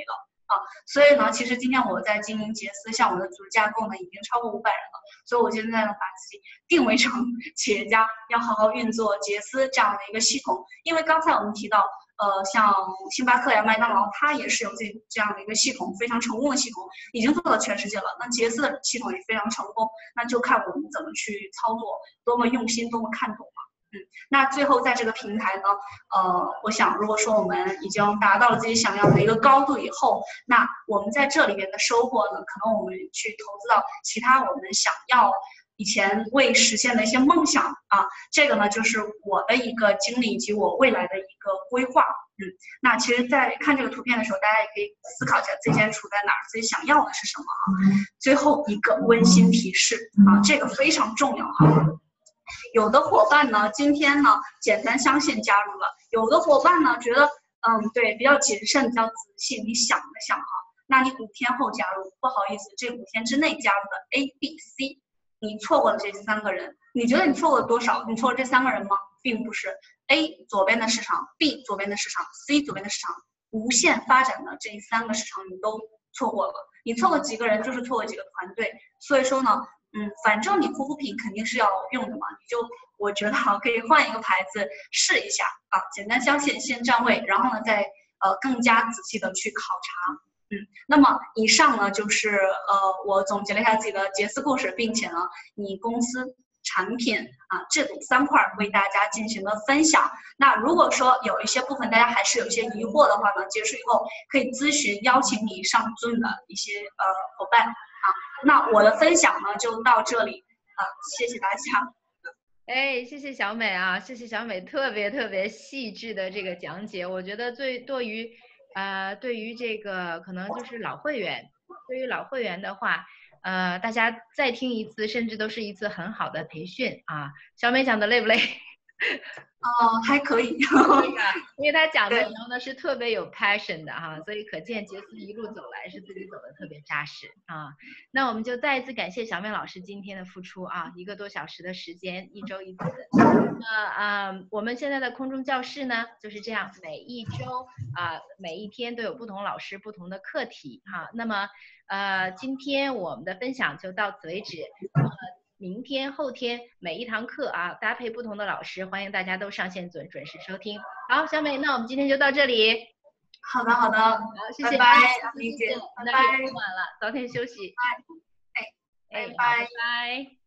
所以呢，其实今天我在经营杰斯，像我的组织架构呢已经超过500人了，所以我现在呢把自己定位成企业家，要好好运作杰斯这样的一个系统。因为刚才我们提到，像星巴克呀、麦当劳，它也是有这样的一个系统，非常成功的系统，已经做到全世界了。那杰斯的系统也非常成功，那就看我们怎么去操作，多么用心，多么看懂了。那最后在这个平台呢，我想如果说我们已经达到了自己想要的一个高度以后，那我们在这里边的收获呢，可能我们去投资到其他我们想要以前未实现的一些梦想啊，这个呢就是我的一个经历以及我未来的一个规划。那其实在看这个图片的时候，大家也可以思考一下自己现在处在哪儿，自己想要的是什么啊。最后一个温馨提示啊，这个非常重要哈。有的伙伴呢，今天呢简单相信加入了，有的伙伴呢觉得对比较谨慎，比较仔细，你想了想哈，那你5天后加入，不好意思，这5天之内加入的 A、B、C， 你错过了这3个人，你觉得你错过了多少？你错过这3个人吗？并不是 ，A 左边的市场 ，B 左边的市场 ，C 左边的市场，无限发展的这3个市场你都错过了，你错过几个人就是错过几个团队，所以说呢。反正你护肤品肯定是要用的嘛，我觉得可以换一个牌子试一下啊，简单相信，先占位，然后呢再更加仔细的去考察。那么以上呢就是我总结了一下自己的杰斯故事，并且呢以公司、产品制度3块为大家进行了分享。那如果说有一些部分大家还是有一些疑惑的话呢，结束以后可以咨询邀请你上 Zoom 的一些伙伴。那我的分享呢就到这里谢谢大家。 谢谢小美啊，谢谢小美特别细致的这个讲解。我觉得对于这个可能就是老会员，对于老会员的话，大家再听一次，甚至都是一次很好的培训啊。小美讲的累不累？ 还可以， 因为他讲的时候呢是特别有 passion 的哈，所以可见杰斯一路走来是自己走的特别扎实啊。那我们就再一次感谢小美老师今天的付出啊，1个多小时的时间，1周1次。我们现在的空中教室呢就是这样，每一周每一天都有不同老师不同的课题哈。那么今天我们的分享就到此为止。明天、后天每一堂课搭配不同的老师，欢迎大家都上线准时收听。好，小美，那我们今天就到这里。 好的，好， 谢谢， 拜拜， 理解，拜拜。晚了，早点休息。 拜拜。